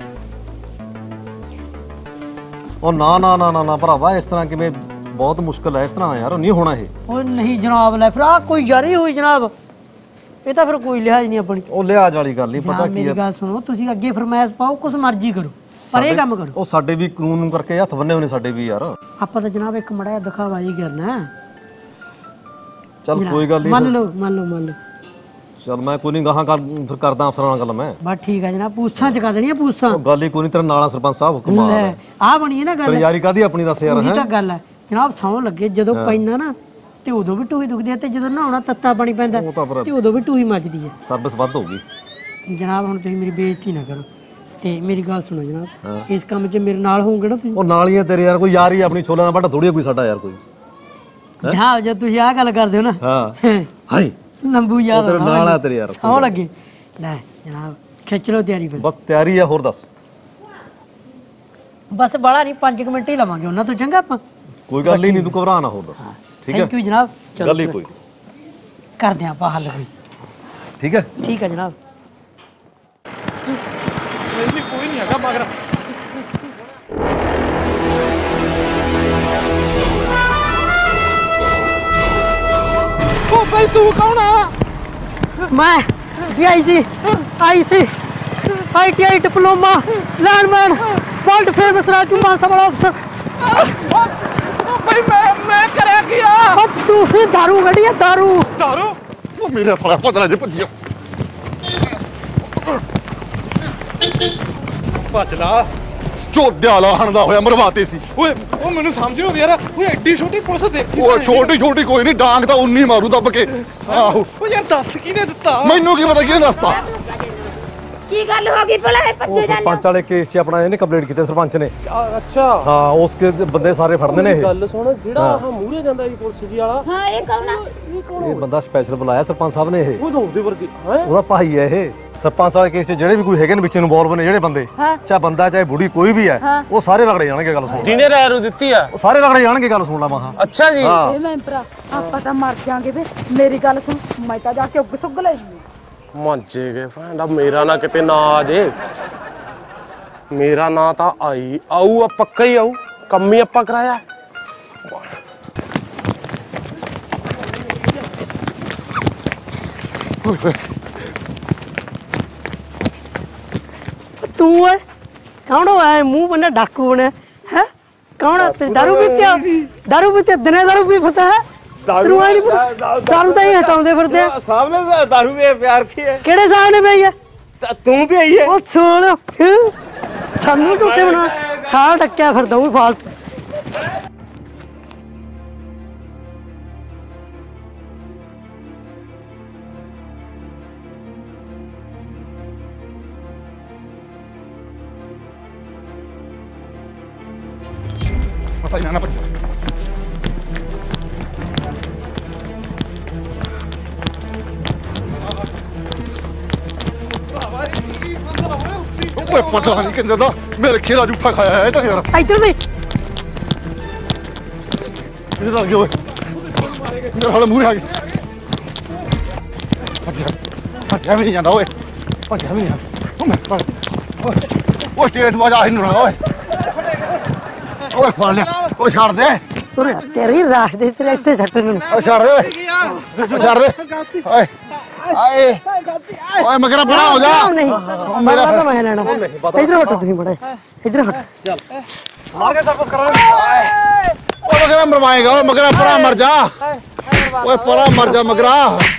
ਉਹ ਨਾ ਨਾ ਨਾ ਨਾ ਨਾ ਭਰਾਵਾ, ਇਸ ਤਰ੍ਹਾਂ ਕਿਵੇਂ? ਬਹੁਤ ਮੁਸ਼ਕਲ ਹੈ ਇਸ ਤਰ੍ਹਾਂ ਯਾਰ, ਨਹੀਂ ਹੋਣਾ ਇਹ। ਉਹ ਨਹੀਂ ਜਨਾਬ, ਲੈ ਫਿਰ ਆ ਕੋਈ ਜਾਰੀ ਹੋਈ ਜਨਾਬ, ਇਹ ਤਾਂ ਫਿਰ ਕੋਈ ਲਿਹਾਜ਼ ਨਹੀਂ ਆਪਣੀ। ਉਹ ਲਿਹਾਜ਼ ਵਾਲੀ ਗੱਲ ਨਹੀਂ, ਪਤਾ ਜਨਾਬ ਕੀ ਮੇਰੀ ਹੈ, ਗੱਲ ਸੁਣੋ, ਤੁਸੀਂ ਅੱਗੇ ਫਰਮਾਇਸ਼ ਪਾਓ, ਕੁਛ ਮਰਜ਼ੀ ਕਰੋ, ਪਰ ਇਹ ਕੰਮ ਕਰੋ। ਉਹ ਸਾਡੇ ਵੀ ਕਾਨੂੰਨ ਨੂੰ ਕਰਕੇ ਹੱਥ ਬੰਨੇ ਹੋਏ ਨੇ ਸਾਡੇ ਵੀ ਯਾਰ। ਆਪਾਂ ਤਾਂ ਜਨਾਬ ਇੱਕ ਮੜਾ ਦਿਖਾਵਾ ਹੀ ਕਰਨਾ। ਚੱਲ ਕੋਈ ਗੱਲ ਨਹੀਂ, ਮੰਨ ਲਓ। ਚੱਲ ਮੈਂ ਕੋਈ ਨਹੀਂ ਗਾਹਾਂ ਫਿਰ ਕਰਦਾ ਅਫਸਰਾਂ ਨਾਲ ਗੱਲ ਮੈਂ। ਬਸ ਠੀਕ ਹੈ ਜਨਾਬ, ਪੂਛਾਂ ਚਕਾ ਦੇਣੀਆਂ ਪੂਛਾਂ। ਉਹ ਗੱਲ ਹੀ ਕੋਈ ਨਹੀਂ, ਤੇਰੇ ਨਾਲ ਆ ਸਰਪੰਚ ਸਾਹਿਬ, ਹੁਕਮ ਆ। ਲੈ ਆ ਬਣੀ ਹੈ ਨਾ ਗੱਲ, ਯਾਰੀ ਕਾਦੀ ਆਪਣੀ ਦੱਸ ਯਾਰ। ਉਹੀ ਤਾਂ ਗੱਲ ਹੈ ਜਨਾਬ, ਸੌਂ ਲੱਗੇ ਜਦੋਂ ਪੈਣਾ ਨਾ ਤੇ ਉਦੋਂ ਵੀ ਟੂਹੀ ਦੁਖਦੀ ਹੈ, ਤੇ ਜਦੋਂ ਨਹਾਉਣਾ ਤੱਤਾ ਪਾਣੀ ਪੈਂਦਾ ਤੇ ਉਦੋਂ ਵੀ ਟੂਹੀ ਮੱਚਦੀ ਹੈ। ਸਰਵਿਸ ਵੱਧ ਹੋਊਗੀ ਜਨਾਬ ਹੁਣ ਤੁਸੀਂ ਮੇਰੀ ਬੇਇੱਜ਼ਤੀ ਨਾ ਕਰੋ, ਤੇ ਮੇਰੀ ਗੱਲ ਸੁਣੋ ਜਨਾਬ, ਇਸ ਕੰਮ 'ਚ ਮੇਰੇ ਨਾਲ ਹੋਵੋਗੇ ਨਾ ਤੁਸੀਂ? ਉਹ ਨਾਲ ਹੀ ਆ ਤੇਰੇ ਯਾਰ, ਕੋਈ ਯਾਰ ਹੀ ਆਪਣੀ ਛੋਲਿਆਂ ਦਾ ਵੱਡਾ ਥੋੜੀ ਕੋਈ ਸਾਡਾ ਯਾਰ ਕੋਈ। ਜਨਾਬ ਜਦ ਤੁਸੀਂ ਆਹ ਗੱਲ ਕਰਦੇ ਹੋ ਨਾ, ਹਾਂ ਹਾਈ ਲੰਬੂ ਯਾਦ ਤੇਰੇ ਨਾਲ ਆ ਤੇਰੇ ਯਾਰ। ਸੌਂ ਲੱਗੇ। ਲੈ ਜਨਾਬ ਖਿੱਚ ਲਓ ਤਿਆਰੀ ਫਿਰ। ਬਸ ਤਿਆਰੀ ਆ, ਹੋਰ ਦੱਸ। ਬਸ ਬਾਲਾ ਨਹੀਂ, 5 ਮਿੰਟ ਹੀ ਲਵਾਂਗੇ ਉਹਨਾਂ ਤੋਂ, ਚੰਗਾ ਆਪਾਂ? ਕੋਈ ਗੱਲ ਹੀ ਨਹੀਂ, ਤੂੰ ਘਬਰਾ ਨਾ, ਹੋਰ ਦੱਸ। ਠੀਕ ਹੈ, ਥੈਂਕ ਯੂ ਜਨਾਬ। ਗੱਲ ਹੀ ਕੋਈ ਕਰਦੇ ਆਪਾਂ ਹੱਲ ਕੋਈ। ਠੀਕ ਹੈ। ਠੀਕ ਹੈ ਜਨਾਬ। ਕੋਈ ਨਹੀਂ ਹੈਗਾ ਮਗਰ। ਉਹ ਭਾਈ ਤੂੰ ਕੌਣ ਆ? ਮੈਂ IC ITI diploma lineman world famous Raju Mansa ਵਾਲਾ ਅਫਸਰ। ਭਾਈ ਮੈਂ ਕਰਿਆ ਕੀ ਆ? ਉਹ ਤੁਸੀਂ ਦਾਰੂ ਕੱਢੀ ਆ, ਦਾਰੂ। ਉਹ ਮੇਰੇ ਸਾਲਾ ਪਤਾ ਜੇ ਭੱਜਿਆ। ਭੱਜਦਾ ਚੋਦਿਆ ਲਾ ਹਣਦਾ ਹੋਇਆ ਮਰਵਾਤੇ ਸੀ। ਓਏ ਉਹ ਮੈਨੂੰ ਸਮਝ ਨਹੀਂ ਆਉਂਦੀ ਯਾਰ, ਓਏ ਐਡੀ ਛੋਟੀ ਪੁਲਿਸ ਦੇਖੀ। ਉਹ ਛੋਟੀ ਕੋਈ ਨਹੀਂ, ਡਾਂਗ ਤਾਂ ਉਨੀ ਮਾਰੂ ਦੱਬ ਕੇ। ਆਹੋ ਓ ਯਾਰ ਦੱਸ ਕਿਹਨੇ ਦਿੱਤਾ? ਮੈਨੂੰ ਕੀ ਪਤਾ ਕਿਹਨੇ ਦੱਸਤਾ। ਕੀ ਗੱਲ ਹੋ ਗਈ ਭਲਾ ਇਹ ਉਹ ਬੱਚੇ ਜਾਨੇ? ਸਰਪੰਚ ਵਾਲੇ ਕੇਸ 'ਚ ਆਪਣਾ ਇਹਨੇ ਕੰਪਲੀਟ ਕੀਤੇ ਸਰਪੰਚ ਨੇ। ਅੱਛਾ ਹਾਂ ਉਸ ਕੇ ਬੰਦੇ ਸਾਰੇ ਫੜਦੇ ਨੇ ਇਹ। ਗੱਲ ਸੁਣ, ਜਿਹੜਾ ਆਹ ਮੂਹਰੇ ਜਾਂਦਾ ਜੀ ਪੁਲਿਸ ਜੀ ਵਾਲਾ, ਹਾਂ ਇਹ ਕੌਣ ਆ? ਇਹ ਬੰਦਾ ਸਪੈਸ਼ਲ ਬੁਲਾਇਆ ਸਰਪੰਚ ਸਾਹਿਬ ਨੇ ਇਹ। ਉਹ ਉਹਦੇ ਵਰਗੀ ਹੈ। ਉਹਦਾ ਭਾਈ ਹੈ ਇਹ। ਸਰਪੰਚ ਵਾਲੇ ਕੇਸ 'ਚ ਜਿਹੜੇ ਵੀ ਕੋਈ ਹੈਗੇ ਨੇ ਵਿੱਚ ਇਨਵੋਲਵ ਨੇ ਜਿਹੜੇ ਬੰਦੇ, ਚਾਹੇ ਬੰਦਾ ਚਾਹੇ ਬੁੜੀ ਕੋਈ ਵੀ ਹੈ, ਉਹ ਸਾਰੇ ਰਗੜੇ ਜਾਣਗੇ। ਗੱਲ ਸੁਣ, ਜਿਹਨੇ ਰੈਰੂ ਦਿੱਤੀ ਆ ਉਹ ਸਾਰੇ ਰਗੜੇ ਜਾਣਗੇ। ਗੱਲ ਸੁਣ ਲਾ ਮਹਾ। ਅੱਛਾ ਜੀ। ਇਹ ਮੈਂ ਭਰਾ ਆਪਾਂ ਤਾਂ ਮਰ ਜਾਾਂਗੇ ਵੇ। ਮੇਰੀ ਗੱਲ ਸੁਣ, ਮੈਂ ਤਾਂ ਜਾ ਕੇ ਉੱਗ ਸੁੱਗ ਲੈ ਜੂ। ਮੰਜੇ ਗਏ ਫਾਂਡਾ, ਮੇਰਾ ਨਾ ਕਿਤੇ ਨਾ ਆ ਜੇ। ਮੇਰਾ ਨਾਂ ਤਾਂ ਆਊ ਆ, ਪੱਕਾ ਹੀ ਆਊ। ਕੰਮ ਹੀ ਆਪਾਂ ਕਰਾਇਆ। ਤੂੰ ਹੈ ਕੌਣ ਹੈ? ਮੂੰਹ ਬੰਨਾ ਡਾਕੂ ਬਣਾ ਹੈ? ਕੌਣ ਹੈ? ਤੇ ਦਾਰੂ ਪੀਤਿਆ? ਦਾਰੂ ਪੀਤੇ ਦਿਨੇ ਦਾਰੂ ਪੀ ਫਿਰਦਾ ਹੈ? ਤੈਨੂੰ ਆਈ ਨਹੀਂ ਪਤਾ? ਦਾਰੂ ਤਾਂ ਹੀ ਹਟਾਉਂਦੇ ਫਿਰਦੇ ਆ। ਸਾਹਿਬ ਨੇ ਦਾਰੂ ਵੀ ਪਿਆਰ ਕੀ ਹੈ? ਕਿਹੜੇ ਸਾਹ ਨੇ ਪਈ ਹੈ? ਤੂੰ ਵੀ ਆਈ ਹੈ? ਉਹ ਸੋਲ ਸਾਨੂੰ ਟੁੱਟੇ ਬਣਾ ਸਾਹ ਟੱਕਿਆ ਫਿਰਦਾ ਉਹ ਫਾਲਤੂ। ਪਤਾ ਹੀ ਨਾ ਭੱਜਿਆ। ਓਏ ਪਤਾ ਨਹੀਂ ਕਿੰਨੇ ਦਾ ਮੇਰੇ ਖੇਰਾ ਜੂਠਾ ਖਾਇਆ ਹੈ ਇਹ ਤਾਂ ਯਾਰ। ਇੱਧਰ ਦੇ ਇਹਦੇ ਨਾਲ ਗਿਆ ਓਏ, ਮੇਰੇ ਹਾਲੇ ਮੂਹਰੇ ਆ ਗਈ। ਭੱਜਿਆ ਵੀ ਨਹੀਂ ਜਾਂਦਾ ਓਏ, ਭੱਜਿਆ ਵੀ ਨਹੀਂ ਜਾਂਦਾ। ਓਏ ਸਟੇਟ ਵਜਾ ਹੀ ਨਹੀਂ ਰਹਾ ਓਏ। ਓਏ ਫੜ ਲਿਆ, ਓਏ ਛੱਡ ਦੇ। ਉਰੇ ਤੇਰੀ ਰਾਖ ਦੇ ਤੇਰੇ ਇੱਥੇ ਛੱਟਣ ਨੂੰ। ਓਏ ਛੱਡ ਦੇ ਓਏ, ਓਏ ਛੱਡ ਦੇ ਓਏ। ਆਏ ਓਏ ਮਗਰਾ ਬੜਾ ਹੋ ਜਾ। ਨਹੀਂ ਮੇਰਾ ਤਾਂ ਮੈਂ ਲੈਣਾ। ਇੱਧਰ ਹਟੋ ਤੁਸੀਂ ਬੜਾ, ਇੱਧਰ ਹਟ। ਮਾਰ ਕੇ ਸਰਵਿਸ ਕਰਾ। ਓਏ ਮਗਰਾ ਮਰਵਾਏਗਾ। ਓਏ ਮਗਰਾ ਪਰਾ ਮਰ ਜਾ। ਓਏ ਪਰਾ ਮਰ ਜਾ ਮਗਰਾ।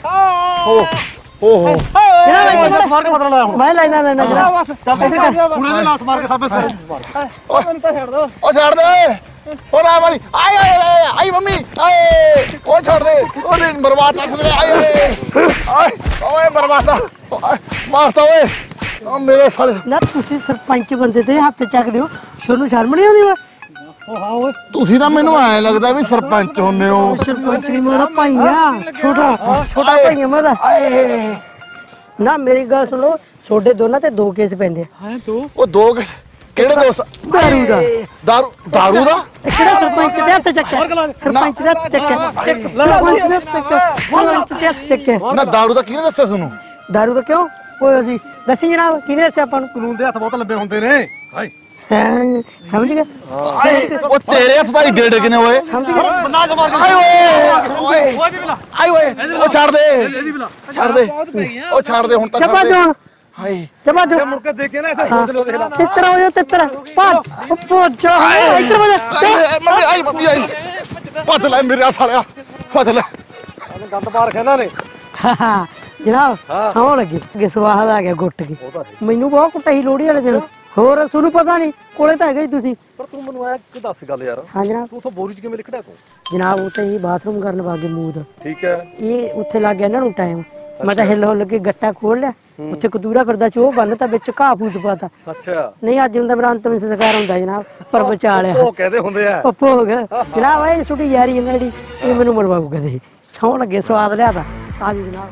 ਓਹੋ ਮਾਰ ਕੇ ਬਦਲਾ ਲਾਇਆ ਹੁਣ। ਮੈਂ ਲੈਣਾ ਜਰਾ। ਚੱਲ ਇੱਧਰ ਕਰ, ਪੂਰੇ ਦੇ ਲਾਸ ਮਾਰ ਕੇ ਸਰਵਿਸ ਕਰ। ਓਏ ਮੈਨੂੰ ਤਾਂ ਛੱਡ ਦੋ। ਓ ਛੱਡ ਦੇ। ਓ ਨਾ ਮਾਰੀ। ਆਏ ਆਏ ਆਈ ਮੰਮੀ ਆਏ। ਓ ਛੱਡ ਦੇ। ਉਹਨੇ ਮਰਵਾਤਾ ਸਦੇ। ਆਏ ਆਏ ਓਏ ਮਰਵਾਤਾ। ਮਾਰਤਾ ਓਏ। ਓ ਮੇਰੇ ਸਾਲੇ ਨਾ ਤੁਸੀਂ ਸਰਪੰਚ ਬੰਦੇ ਤੇ ਹੱਥ ਚੱਕਦੇ ਹੋ, ਤੁਹਾਨੂੰ ਸ਼ਰਮ ਨਹੀਂ ਆਉਂਦੀ ਓਏ? ਤੁਸੀਂ ਤਾਂ ਮੈਨੂੰ ਐ ਲੱਗਦਾ ਵੀ ਸਰਪੰਚ ਹੁੰਨੇ ਹੋ। ਸਰਪੰਚ ਨਹੀਂ, ਮੇਰਾ ਭਾਈ ਆ, ਛੋਟਾ ਭਾਈ ਆ ਮੇਰਾ। ਆਏ ਨਾ ਮੇਰੀ ਗੱਲ ਸੁਣੋ, ਤੁਹਾਡੇ ਦੋਨਾਂ ਤੇ 2 ਕੇਸ ਪੈਂਦੇ ਆ। ਹਾਂ ਤੂੰ ਉਹ ਦੋ ਕਿਹੜੇ ਦੋਸਤ? ਦਾਰੂ ਦਾ। ਦਾਰੂ ਦਾ? ਕਿਹੜਾ ਸਰਪੰਚ ਦੇ ਹੱਥ ਚੱਕਿਆ? ਸਰਪੰਚ ਦੇ ਹੱਥ ਚੱਕਿਆ। ਸਰਪੰਚ ਦੇ ਹੱਥ ਚੱਕਿਆ। ਸਰਪੰਚ ਦੇ ਹੱਥ ਚੱਕਿਆ। ਨਾ ਦਾਰੂ ਦਾ ਕਿਹਨੇ ਦੱਸਿਆ ਤੁਹਾਨੂੰ? ਦਾਰੂ ਦਾ ਕਿਉਂ? ਓਏ ਅਸੀਂ ਦੱਸੀ ਜਨਾਬ ਕਿਹਨੇ ਦੱਸਿਆ ਆਪਾਂ ਨੂੰ? ਕਾਨੂੰਨ ਦੇ ਹੱਥ ਬਹੁਤ ਲੰਬੇ ਹੁੰਦੇ ਨੇ। ਹਾਏ ਹੈਂ, ਸਮਝ ਗਿਆ? ਉਹ ਤੇਰੇ ਹੱਥ ਦਾ ਹੀ ਡੇਢ ਕਿਨੇ ਓਏ? ਸਮਝ ਗਿਆ? ਬੰਦਾ ਜਮਾ ਆਏ ਓਏ ਆਏ ਓਏ ਉਹ ਛੱਡ ਦੇ ਛੱਡ ਦੇ ਉਹ ਛੱਡ ਦੇ ਹੁਣ ਤਾਂ ਚੱਪਾ ਛੱਡ ਦੇ। ਜੋਣ ਹਾਏ ਚੱਪਾ ਜੋ ਮੁੜ ਕੇ ਦੇਖੇ ਨਾ ਇੱਥੇ ਸੋਚ ਲਓ ਦੇਖ ਲੈ। ਤਿੱਤਰ ਹੋ ਜਾ ਤਿੱਤਰ ਭੱਜ ਪੋਚਾ ਇੱਧਰ ਵਜਾ ਮੰਮੀ ਆਈ ਮੰਮੀ ਆਈ ਭੱਜ ਲੈ ਮੇਰੇ ਸਾਲਿਆ ਭੱਜ ਲੈ। ਗੰਦ ਪਾ ਰੱਖਿਆ ਇਹਨਾਂ ਨੇ। ਜਨਾਬ ਸੌਂ ਲੱਗੀ ਕਿ ਸਵਾਦ ਆ ਗਿਆ ਗੁੱਟ ਕੇ ਮੈਨੂੰ ਬਹੁਤ ਕੁੱਟਾਈ ਲੋਹੜੀ ਵਾਲੇ ਦਿਨ ਹੋਰ ਤੁਹਾਨੂੰ ਪਤਾ ਨਹੀਂ ਕੋਲੇ ਤਾਂ ਹੈਗਾ ਹੀ ਤੁਸੀਂ ਪਰ ਤੂੰ ਮੈਨੂੰ ਆਇਆ ਕਿ ਦੱਸ ਗੱਲ ਯਾਰ ਹਾਂ ਜਨਾਬ ਤੂੰ ਉਥੋਂ ਬੋਰੀ ਚ ਕਿਵੇਂ ਲਿਖੜਾ ਤੂੰ ਜਨਾਬ ਉਹ ਤਾਂ ਇਹ ਬਾਥਰੂਮ ਕਰਨ ਵਾਗੇ ਮੂਦ ਠੀਕ ਹੈ ਇਹ ਉੱਥੇ ਲੱਗ ਗਿਆ ਇਹਨਾਂ ਨੂੰ ਟਾਈਮ ਮੈਂ ਤਾਂ ਹਿੱਲ ਹੁੱਲ ਕੇ ਗੱਟਾ ਖੋਲ ਲਿਆ ਉੱਥੇ ਕਤੂਰਾ ਫਿਰਦਾ ਸੀ ਉਹ ਬੰਨ ਤਾਂ ਵਿੱਚ ਘਾਹ ਫੂਸ ਪਾਤਾ ਅੱਛਾ ਨਹੀਂ ਅੱਜ ਹੁੰਦਾ ਮੇਰਾ ਅੰਤਮ ਸੰਸਕਾਰ ਹੁੰਦਾ ਜਨਾਬ ਪਰ ਬਚਾ ਲਿਆ ਉਹ ਕਹਦੇ ਹੁੰਦੇ ਆ ਭੋਗ ਜਨਾਬ ਇਹ ਛੁੱਟੀ ਯਾਰੀ ਇਹਨਾਂ ਦੀ ਇਹ ਮੈਨੂੰ ਮਰਵਾਊ ਕਦੇ ਸੌਣ ਲੱਗੇ ਸਵਾਦ ਲਿਆਦਾ ਆਜ ਜਨਾਬ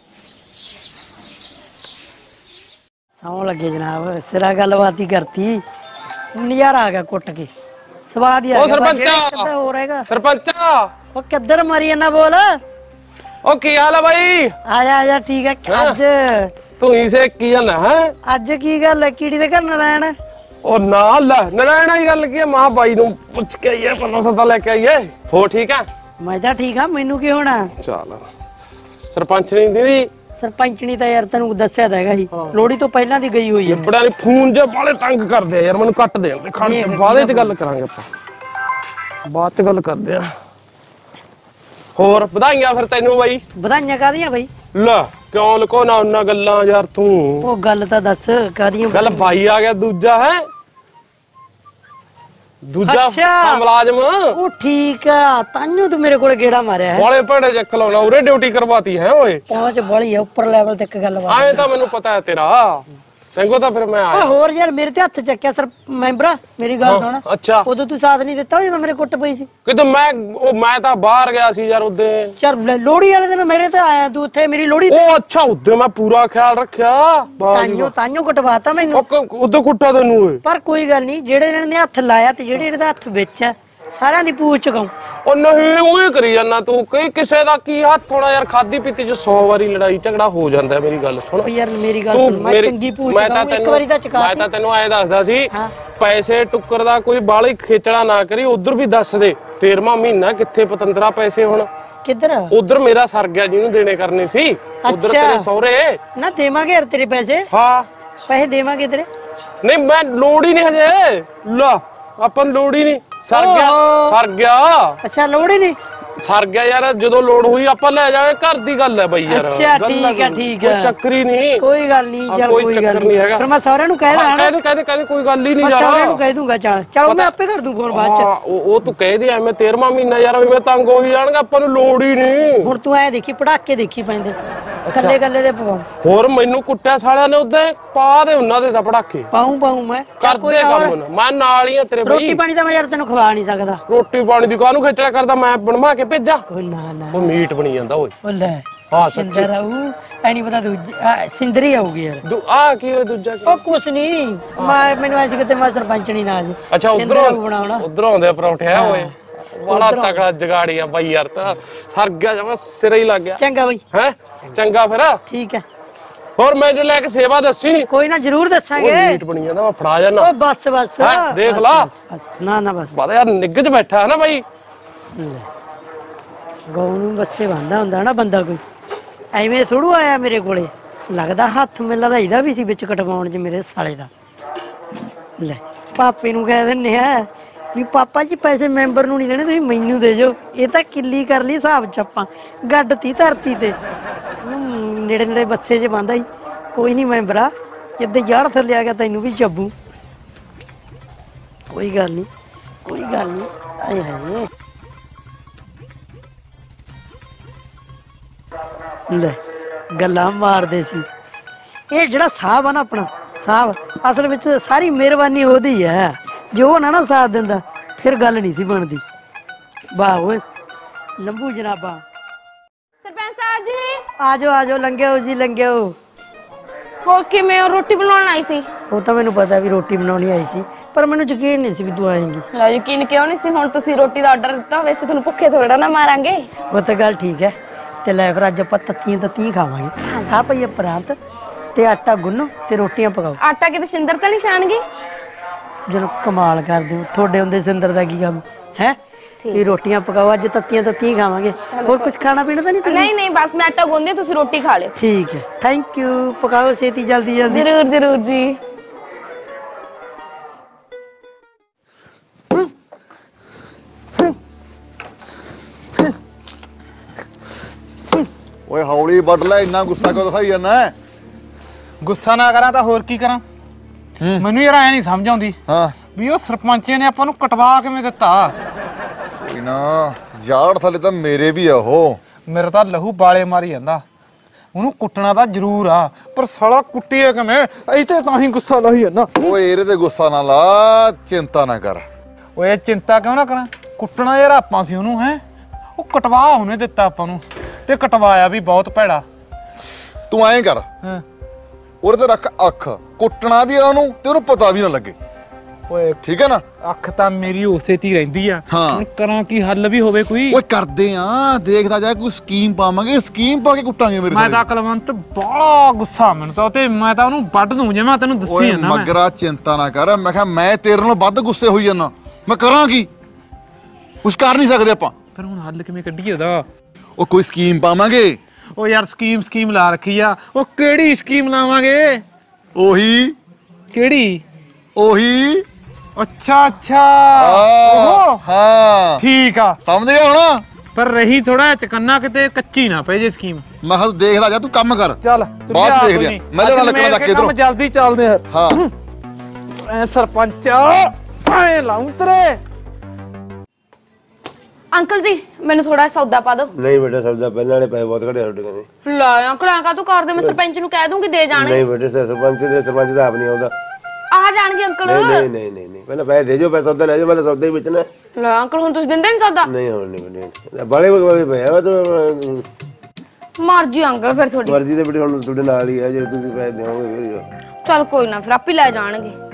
ਸੌਣ ਲੱਗੇ ਜਨਾਬ ਸਿਰਾ ਗੱਲਬਾਤ ਹੀ ਕਰਤੀ ਨਜ਼ਾਰਾ ਆ ਗਿਆ ਕੁੱਟ ਕੇ ਸਵਾਦ ਹੀ ਆ ਉਹ ਗਿਆ ਸਰਪੰਚ ਹੋ ਰਹੇਗਾ ਸਰਪੰਚ ਉਹ ਕਿੱਧਰ ਮਰੀ ਇਹਨਾਂ ਬੋਲ ਉਹ ਕੀ ਹਾਲ ਹੈ ਬਾਈ ਆ ਜਾ ਠੀਕ ਹੈ ਅੱਜ ਤੂੰ ਇਸੇ ਕੀ ਜਾਣਾ ਹੈ ਅੱਜ ਕੀ ਗੱਲ ਹੈ ਕੀੜੀ ਦੇ ਘਰ ਨਰਾਇਣ ਉਹ ਨਾ ਲੈ ਨਰਾਇਣਾ ਹੀ ਗੱਲ ਕੀ ਹੈ ਮਾਂ ਬਾਈ ਨੂੰ ਪੁੱਛ ਕੇ ਆਈਏ ਪੱਲਾ ਸਦਾ ਲੈ ਕੇ ਆਈਏ ਹੋ ਠੀਕ ਹੈ ਮੈਂ ਤਾਂ ਠੀਕ ਆ ਮੈਨੂੰ ਕੀ ਹੋਣਾ ਚੱਲ ਸਰਪੰਚ ਨਹੀਂ ਦੀਦੀ ਸਰਪੰਚਣੀ ਤਾਂ ਯਾਰ ਤੈਨੂੰ ਦੱਸਿਆ ਤਾਂ ਹੈਗਾ ਸੀ ਲੋਹੜੀ ਤੋਂ ਪਹਿਲਾਂ ਦੀ ਗਈ ਹੋਈ ਹੈ ਬੜਾ ਨਹੀਂ ਫੋਨ ਜੇ ਬਾਲੇ ਤੰਗ ਕਰਦੇ ਆ ਯਾਰ ਮੈਨੂੰ ਕੱਟ ਦੇ ਖੜ ਕੇ ਬਾਅਦ ਚ ਗੱਲ ਕਰਾਂਗੇ ਆਪਾਂ ਬਾਅਦ ਚ ਗੱਲ ਕਰਦੇ ਆ ਹੋਰ ਵਧਾਈਆਂ ਫਿਰ ਤੈਨੂੰ ਬਾਈ ਵਧਾਈਆਂ ਕਾਦੀਆਂ ਬਈ ਲੈ ਕਿਉਂ ਲਕੋ ਨਾ ਉਹਨਾਂ ਗੱਲਾਂ ਯਾਰ ਤੂੰ ਉਹ ਗੱਲ ਤਾਂ ਦੱਸ ਕਾਦੀਆਂ ਗੱਲ ਬਾਈ ਆ ਗਿਆ ਦੂਜਾ ਹੈ ਦੂਜਾ ਅੱਛਾ। ਮੁਲਾਜ਼ਮ ਉਹ ਠੀਕ ਆ ਤਾਂਿਓ ਤੂੰ ਮੇਰੇ ਕੋਲ ਗੇੜਾ ਮਾਰਿਆ ਹੈ ਵਾਲੇ ਭੜੇ ਚੱਕ ਲਾਉਣਾ ਉਰੇ ਡਿਊਟੀ ਕਰਵਾਤੀ ਹੈ ਓਏ ਪਹੁੰਚ ਬੜੀ ਆ ਉੱਪਰ ਲੈਵਲ ਤੇ ਇੱਕ ਗੱਲ ਬਾਤ ਆਏ ਤਾਂ ਮੈਨੂੰ ਪਤਾ ਹੈ ਤੇਰਾ ਤੈਨੂੰ ਤਾਂ ਫਿਰ ਮੈਂ ਓਏ ਆਇਆ ਹੋਰ ਯਾਰ ਮੇਰੇ ਤੇ ਹੱਥ ਚੱਕਿਆ ਸਰ ਮੈਂਬਰਾ ਮੇਰੀ ਗੱਲ ਸੁਣ ਅੱਛਾ ਉਦੋਂ ਤੂੰ ਸਾਥ ਨਹੀਂ ਦਿੱਤਾ ਜਦੋਂ ਮੇਰੇ ਕੁੱਟ ਪਈ ਸੀ ਕਿਤੇ ਮੈਂ ਤਾਂ ਬਾਹਰ ਗਿਆ ਸੀ ਯਾਰ ਉਦੋਂ ਚਲ ਲੋਹੜੀ ਵਾਲੇ ਦਿਨ ਮੇਰੇ ਤੇ ਆਇਆ ਤੂੰ ਉੱਥੇ ਮੇਰੀ ਲੋਹੜੀ ਉਹ ਅੱਛਾ ਉਦੋਂ ਮੈਂ ਪੂਰਾ ਖਿਆਲ ਰੱਖਿਆ ਤਾਂਿਓ ਕੁੱਟਵਾਤਾ ਮੈਨੂੰ ਉਦੋਂ ਕੁੱਟਾ ਤੈਨੂੰ ਓਏ ਪਰ ਕੋਈ ਗੱਲ ਨਹੀਂ ਜਿਹੜੇ ਇਹਨਾਂ ਨੇ ਹੱਥ ਲਾਇਆ ਤੇ ਜਿਹੜੇ ਇਹਦੇ ਹੱਥ ਵਿੱਚ ਆ ਸਾਰਿਆਂ ਦੀ ਪੂਛ ਚੁਕਾਉ ਉਹ ਨਹੀਂ ਉਹ ਕਰੀ ਜਾਂਦਾ ਤੂੰ ਕਈ ਕਿਸੇ ਦਾ ਕੀ ਹੱਥ ਹੋਣਾ ਯਾਰ ਖਾਦੀ ਪੀਤੀ ਚ 100 ਵਾਰੀ ਲੜਾਈ ਝਗੜਾ ਹੋ ਜਾਂਦਾ ਮੇਰੀ ਗੱਲ ਸੁਣ ਯਾਰ ਮੇਰੀ ਗੱਲ ਸੁਣ ਮੈਂ ਚੰਗੀ ਪੂਛ ਚੁਕਾਉ ਇੱਕ ਵਾਰੀ ਤਾਂ ਚੁਕਾ ਮੈਂ ਤਾਂ ਤੈਨੂੰ ਐ ਦੱਸਦਾ ਸੀ ਹਾਂ। ਪੈਸੇ ਟੁੱਕਰ ਦਾ ਕੋਈ ਬਾਹਲੀ ਖੇਚੜਾ ਨਾ ਕਰੀ ਉਧਰ ਵੀ ਦੱਸ ਦੇ 13ਵਾਂ ਮਹੀਨਾ ਕਿੱਥੇ ਪਤੰਦਰਾ ਪੈਸੇ ਹੁਣ ਕਿੱਧਰ ਉਧਰ ਮੇਰਾ ਸਰ ਗਿਆ ਜਿਹਨੂੰ ਦੇਣੇ ਕਰਨੇ ਸੀ ਉਧਰ ਅੱਛਾ। ਤੇਰੇ ਸਹੁਰੇ ਨਾ ਦੇਵਾਂਗੇ ਯਾਰ ਤੇਰੇ ਪੈਸੇ ਹਾਂ ਪੈਸੇ ਦੇਵਾਂਗੇ ਤੇਰੇ ਨਹੀਂ ਮੈਂ ਲੋੜ ਹੀ ਨਹੀਂ ਹਜੇ ਲਾ ਆਪਾਂ ਨੂੰ ਲੋੜ ਹੀ ਨਹੀਂ ਸਰ ਗਿਆ ਅੱਛਾ ਲੋੜ ਹੀ ਨਹੀਂ ਸਰ ਗਿਆ ਯਾਰ ਜਦੋਂ ਲੋੜ ਹੋਈ ਆਪਾਂ ਲੈ ਜਾਵਾਂਗੇ ਘਰ ਦੀ ਗੱਲ ਹੈ ਬਈ ਯਾਰ ਅੱਛਾ ਗੱਲ ਠੀਕ ਹੈ ਠੀਕ ਹੈ ਕੋਈ ਚੱਕਰ ਹੀ ਨਹੀਂ ਕੋਈ ਗੱਲ ਨਹੀਂ ਚੱਲ ਕੋਈ ਕੋਈ ਗੱਲ ਚੱਕਰ ਨਹੀਂ ਹੈਗਾ। ਫਿਰ ਮੈਂ ਸਾਰਿਆਂ ਨੂੰ ਕਹਿ ਦਾਂ ਕਹਿ ਦੇ ਕੋਈ ਗੱਲ ਹੀ ਨਹੀਂ ਮੈਂ ਯਾਰ ਸਾਰਿਆਂ ਨੂੰ ਕਹਿ ਦੂੰਗਾ ਚੱਲ ਚਲੋ ਮੈਂ ਆਪੇ ਕਰ ਦੂੰ ਫੋਨ ਬਾਅਦ ਚ ਹਾਂ, ਉਹ ਤੂੰ ਕਹਿ ਦੇ ਐਵੇਂ 13ਵਾਂ ਮਹੀਨਾ ਯਾਰ ਐਵੇਂ ਤੰਗ ਹੋ ਹੀ ਜਾਣਗੇ ਆਪਾਂ ਨੂੰ ਲੋੜ ਹੀ ਨਹੀਂ ਹੁਣ ਤੂੰ ਐ ਦੇਖੀ ਪੜਾਕੇ ਦੇਖੀ ਪੈਂਦੇ ਕੱਲੇ ਕੱਲੇ ਦੇ ਪਵਾਉ ਹੋਰ ਮੈਨੂੰ ਕੁੱਟਿਆ ਸਾਲਿਆਂ ਨੇ ਉਦੋਂ ਪਾ ਦੇ ਉਹਨਾਂ ਦੇ ਤਾਂ ਪੜਾਕੇ ਪਾਉਂ ਮੈਂ ਚੱਲ ਕਰਦੇ ਕੰਮ ਹੁਣ ਮੈਂ ਨਾਲ ਹੀ ਆ ਤੇਰੇ ਰੋਟੀ ਬਈ ਪਾਣੀ ਤਾਂ ਮੈਂ ਯਾਰ ਤੈਨੂੰ ਖਵਾ ਨਹੀਂ ਸਕਦਾ ਰੋਟੀ ਪਾਣੀ ਦੀ ਕਾਹਨੂੰ ਖੇਚੜਾ ਕਰਦਾ ਮੈਂ ਬਣਵਾ ਕੇ ਭੇਜਾਂ ਉਹ ਨਾ ਉਹ ਮੀਟ ਬਣੀ ਜਾਂਦਾ ਓਏ ਉਹ ਲੈ ਹਾਂ ਸੱਚੀ ਸਿੰਦਰ ਆਊ ਐ ਨਹੀਂ ਪਤਾ ਦੂਜੀ ਸਿੰਦਰੀ ਆਊਗੀ ਯਾਰ ਆ ਕੀ ਹੋਇਆ ਦੂਜਾ ਕੀ ਉਹ ਕੁਛ ਨਹੀਂ ਮੈਨੂੰ ਐਸੀ ਕਿਤੇ ਮੈਂ ਸਰਪੰਚਣੀ ਨਾ ਜੀ ਅੱਛਾ ਉਧਰੋਂ ਆਉਂਦੇ ਪਰੌਠੇ ਆ ਓਏ ਬੜਾ ਤਕੜਾ ਜਗਾੜੀ ਆ ਬਾਈ ਯਾਰ ਤਾਂ ਸਰ ਗਿਆ ਜਮਾ ਸਿਰੇ ਹੀ ਲੱਗ ਗਿਆ ਚੰਗਾ ਬਈ ਹੈ ਚੰਗਾ ਫਿਰ ਠੀਕ ਹੈ ਹੋਰ ਮੈਨੂੰ ਲੈ ਕੇ ਸੇਵਾ ਦੱਸੀ ਕੋਈ ਨਾ ਜ਼ਰੂਰ ਦੱਸਾਂਗੇ ਮੀਟ ਬਣੀ ਜਾਂਦਾ ਮੈਂ ਫੜਾ ਜਾਣਾ ਓ ਬਸ ਬਸ ਹੈਂ, ਦੇਖ ਲਾ। ਨਾ ਨਾ ਬਸ ਬਾਦਾ ਯਾਰ ਨਿੱਘ ਚ ਬੈਠਾ ਹੈ ਨਾ ਬਾਈ ਗਊ ਨੂੰ ਬੱਚੇ ਬੰਦਾ ਹੁੰਦਾ ਨਾ ਬੰਦਾ ਕੋਈ ਐਵੇਂ ਥੋੜੂ ਆਇਆ ਮੇਰੇ ਕੋਲੇ ਲੱਗਦਾ ਹੱਥ ਮੇਲਾ ਦਾ ਇਹਦਾ ਵੀ ਸੀ ਵਿੱਚ ਕਟਵਾਉਣ ਚ ਮੇਰੇ ਸਾਲੇ ਦਾ ਲੈ ਪਾਪੇ ਨੂੰ ਕਹਿ ਦਿੰਨੇ ਆ ਵੀ ਪਾਪਾ ਜੀ ਪੈਸੇ ਮੈਂਬਰ ਨੂੰ ਨਹੀਂ ਦੇਣੇ ਤੁਸੀਂ ਮੈਨੂੰ ਦੇ ਜਾਓ ਇਹ ਤਾਂ ਕਿੱਲੀ ਕਰ ਲਈ ਹਿਸਾਬ ਚ ਆਪਾਂ ਗੱਡਤੀ ਧਰਤੀ ਤੇ ਨੇੜੇ ਨੇੜੇ ਬੱਸੇ 'ਚ ਬੰਦਾ ਹੀ ਕੋਈ ਨਹੀਂ ਮੈਂਬਰਾ ਜਿੱਦੇ ਯਾਰ ਥੱਲੇ ਆ ਗਿਆ ਤੈਨੂੰ ਵੀ ਚੱਬੂ ਕੋਈ ਗੱਲ ਨਹੀਂ ਆਏ ਹਾਏ ਲੈ ਗੱਲਾਂ ਮਾਰਦੇ ਸੀ ਇਹ ਜਿਹੜਾ ਸਾਹਿਬ ਆ ਨਾ ਆਪਣਾ ਸਾਹਿਬ ਅਸਲ ਵਿੱਚ ਸਾਰੀ ਮਿਹਰਬਾਨੀ ਉਹਦੀ ਹੈ ਜੋ ਨਾ ਸਾਥ ਦਿੰਦਾ ਫਿਰ ਗੱਲ ਨਹੀਂ ਸੀ ਬਣਦੀ ਵਾਹ ਓਏ ਲੰਬੂ ਜਨਾਬਾ ਸਰਪੰਚ ਸਾਹਿਬ ਜੀ ਆਜੋ ਲੰਘਿਓ ਜੀ ਲੰਘਿਓ ਹੋ ਕਿਵੇਂ ਰੋਟੀ ਬਣਾਉਣ ਆਈ ਸੀ ਉਹ ਤਾਂ ਮੈਨੂੰ ਪਤਾ ਵੀ ਰੋਟੀ ਬਣਾਉਣੀ ਆਈ ਸੀ, ਪਰ ਮੈਨੂੰ ਯਕੀਨ ਨਹੀਂ ਸੀ ਵੀ ਤੂੰ ਆਏਂਗੀ। ਲਓ ਯਕੀਨ ਕਿਉਂ ਨਹੀਂ ਸੀ? ਹੁਣ ਤੁਸੀਂ ਰੋਟੀ ਦਾ ਆਰਡਰ ਦਿੱਤਾ, ਵੈਸੇ ਤੁਹਾਨੂੰ ਭੁੱਖੇ ਥੋੜਾ ਨਾ ਮਾਰਾਂਗੇ। ਉਹ ਤਾਂ ਗੱਲ ਠੀਕ ਹੈ। ਤੇ ਲੈ ਫਿਰ ਅੱਜ ਆਪਾਂ ਤੱਤੀਆਂ ਖਾਵਾਂਗੇ। ਆ ਪਈ ਪਰਾਂਤ ਤੇ ਆਟਾ ਗੁੰਨੋ ਤੇ ਰੋਟੀਆਂ ਪਕਾਓ। ਆਟਾ ਕਿਤੇ ਸਿੰਦਰ ਤਾਂ ਨਹੀਂ ਛਾਣਗੀ? ਜਦੋਂ ਕਮਾਲ ਕਰਦੇ ਹੋ, ਤੁਹਾਡੇ ਹੁੰਦੇ ਸਿੰਦਰ ਦਾ ਕੀ ਕੰਮ ਹੈ? ਇਹ ਰੋਟੀਆਂ ਪਕਾਓ, ਅੱਜ ਤੱਤੀਆਂ ਖਾਵਾਂਗੇ। ਹੋਰ ਕੁਝ ਖਾਣਾ ਪੀਣਾ ਤਾਂ ਨਹੀਂ ਤੁਸੀਂ? ਨਹੀਂ ਨਹੀਂ, ਬਸ ਮੈਂ ਆਟਾ ਗੁੰਨਦੀ, ਤੁਸੀਂ ਰੋਟੀ ਖਾ ਲਿਓ। ਠੀਕ ਹੈ, ਥੈਂਕ ਯੂ। ਪਕਾਓ ਛੇਤੀ, ਜਲਦੀ ਜਲਦੀ। ਜ਼ਰੂਰ ਜ਼ਰੂਰ ਜੀ। ਓਏ ਹੌਲੀ ਵੱਢ ਲੈ, ਇੰਨਾ ਗੁੱਸਾ ਕਿਉਂ ਦਿਖਾਈ ਜਾਂਦਾ? ਗੁੱਸਾ ਨਾ ਕਰਾਂ ਤਾਂ ਹੋਰ ਕੀ ਕਰਾਂ? ਮੈਨੂੰ ਯਾਰ ਐ ਨਹੀਂ ਸਮਝ ਆਉਂਦੀ ਹਾਂ ਵੀ ਉਹ ਸਰਪੰਚੇ ਨੇ ਆਪਾਂ ਨੂੰ ਕਟਵਾ ਕਿਵੇਂ ਦਿੱਤਾ। ਕੋਈ ਨਾ, ਜਾੜ ਥੱਲੇ ਤਾਂ ਮੇਰੇ ਵੀ ਆ ਉਹ। ਮੇਰਾ ਤਾਂ ਲਹੂ ਬਾਲੇ ਮਾਰੀ ਜਾਂਦਾ। ਉਹਨੂੰ ਕੁੱਟਣਾ ਤਾਂ ਜ਼ਰੂਰ ਆ, ਪਰ ਸਾਲਾ ਕੁੱਟੀਏ ਕਿਵੇਂ? ਇੱਥੇ ਤਾਂ ਹੀ ਗੁੱਸਾ ਲਾਈ ਜਾਂਦਾ। ਓਏ ਇਹਦੇ ਤੇ ਗੁੱਸਾ ਨਾ ਲਾ, ਚਿੰਤਾ ਨਾ ਕਰ। ਓਏ ਚਿੰਤਾ ਕਿਉਂ ਨਾ ਕਰਾਂ? ਕੁੱਟਣਾ ਯਾਰ ਆਪਾਂ ਸੀ ਉਹਨੂੰ, ਹੈ ਉਹ ਕਟਵਾ ਉਹਨੇ ਦਿੱਤਾ ਆਪਾਂ ਨੂੰ, ਤੇ ਕਟਵਾਇਆ ਵੀ ਬਹੁਤ ਭੈੜਾ। ਤੂੰ ਐਂ ਕਰ, ਹਾਂ ਉਹਦੇ ਤੇ ਰੱਖ ਅੱਖ, ਕੁੱਟਣਾ ਵੀ ਆ ਉਹਨੂੰ ਤੇ ਉਹਨੂੰ ਪਤਾ ਵੀ ਨਾ ਲੱਗੇ। ਓਏ ਠੀਕ ਹੈ ਨਾ? ਅੱਖ ਤਾਂ ਮੇਰੀ ਉਸੇ ਤੇ ਹੀ ਰਹਿੰਦੀ ਆ। ਹਾਂ। ਹੁਣ ਕਰਾਂ ਕੀ, ਹੱਲ ਵੀ ਹੋਵੇ ਕੋਈ। ਓਏ ਕਰਦੇ ਆ, ਦੇਖਦਾ ਜਾ ਕੋਈ ਸਕੀਮ ਪਾਵਾਂਗੇ, ਸਕੀਮ ਪਾ ਕੇ ਕੁੱਟਾਂਗੇ ਮੇਰੇ ਮੈਂ ਤਾਂ ਕਲਵੰਤ ਬੜਾ ਗੁੱਸਾ ਮੈਨੂੰ ਤਾਂ, ਤੇ ਮੈਂ ਤਾਂ ਉਹਨੂੰ ਵੱਢ ਦੂੰ ਜੇ ਮੈਂ ਤੈਨੂੰ ਦੱਸੀ ਓਏ ਜਾਂਦਾ। ਮੈਂ ਮਗਰਾ ਚਿੰਤਾ ਨਾ ਕਰ। ਮੈਂ ਕਿਹਾ ਮੈਂ ਤੇਰੇ ਨਾਲੋਂ ਵੱਧ ਗੁੱਸੇ ਹੋਈ ਜਾਂਦਾ, ਮੈਂ ਕਰਾਂ ਕੀ? ਕੁਛ ਕਰ ਨਹੀਂ ਸਕਦੇ ਆਪਾਂ। ਫਿਰ ਹੁਣ ਹੱਲ ਕਿਵੇਂ ਕੱਢੀਏ ਉਹਦਾ? ਉਹ ਕੋਈ ਸਕੀਮ ਪਾਵਾਂਗੇ। ਉਹ ਯਾਰ ਸਕੀਮ ਲਾ ਰੱਖੀ ਆ। ਉਹ ਕਿਹੜੀ ਸਕੀਮ ਲਾਵਾਂਗੇ? ਉਹੀ ਉਹੀ ਅੱਛਾ ਆਹ, ਹਾਂ ਠੀਕ ਆ, ਸਮਝ ਗਿਆ ਹੁਣ? ਪਰ ਰਹੀ ਥੋੜਾ ਚਕੰਨਾ, ਕਿਤੇ ਕੱਚੀ ਨਾ ਪਏ ਜੇ ਸਕੀਮ। ਮੈਂ ਕਿਹਾ ਦੇਖਦਾ ਜਾ, ਤੂੰ ਕੰਮ ਕਰ। ਚੱਲ ਬਾਅਦ ਦੇਖਦੇ ਆ, ਮੈਂ ਨਾਲ ਲੱਗਣਾ ਜਾ ਕੇ ਕੰਮ ਇਧਰੋਂ। ਜਲਦੀ ਚੱਲਦੇ ਯਾਰ। ਹਾਂ ਐ ਸਰਪੰਚ ਐ ਲਾਉਂ ਤੇਰੇ। ਅੰਕਲ ਜੀ ਮੈਨੂੰ ਥੋੜਾ ਸੌਦਾ ਪਾ ਦਿਓ। ਨਹੀਂ ਬੇਟਾ, ਸਬਜ਼ਾ ਪਹਿਲਾਂ ਵਾਲੇ ਪੈਸੇ ਬਹੁਤ ਘਟੇ ਤੁਹਾਡੇ ਕਹਿੰਦੇ। ਲੈ ਅੰਕਲ ਐਂ ਕਾਹਤੋਂ ਕਰਦੇ? ਮੈਂ ਸਰਪੰਚ ਨੂੰ ਕਹਿ ਦੂੰਗੀ ਦੇ ਜਾਣਗੇ। ਨਹੀਂ ਬੇਟੇ, ਸਰਪੰਚ ਦਾ ਆਪ ਨਹੀਂ ਆਉਂਦਾ। ਆ ਜਾਣਗੇ ਅੰਕਲ। ਨਹੀਂ ਪਹਿਲਾਂ ਪੈਸੇ ਦੇ ਜੋ, ਪੈਸਾ ਸੌਦਾ ਲੈ ਜਾਓ, ਮੈਂ ਸੌਦਾ ਹੀ ਵੇਚਣਾ। ਲੈ ਅੰਕਲ ਹੁਣ ਤੁਸੀਂ ਦਿੰਦੇ ਨਹੀਂ ਸੌਦਾ? ਨਹੀਂ ਹੁਣ ਨਹੀਂ ਬੇਟੇ, ਬਾਲੇ ਪਏ ਆ ਤੂੰ। ਮਰਜੀ ਅੰਕਲ ਫਿਰ ਤੁਹਾਡੀ ਮਰਜ਼ੀ ਦੇ ਬੇਟੇ, ਹੁਣ ਤੁਹਾਡੇ ਨਾਲ ਹੀ ਆ, ਜੇ ਤੁਸੀਂ ਪੈਸੇ ਦੇਵੋਗੇ ਫਿਰ। ਚੱਲ ਕੋਈ ਨਾ, ਫਿਰ ਆਪੇ ਲੈ ਜਾਣਗੇ।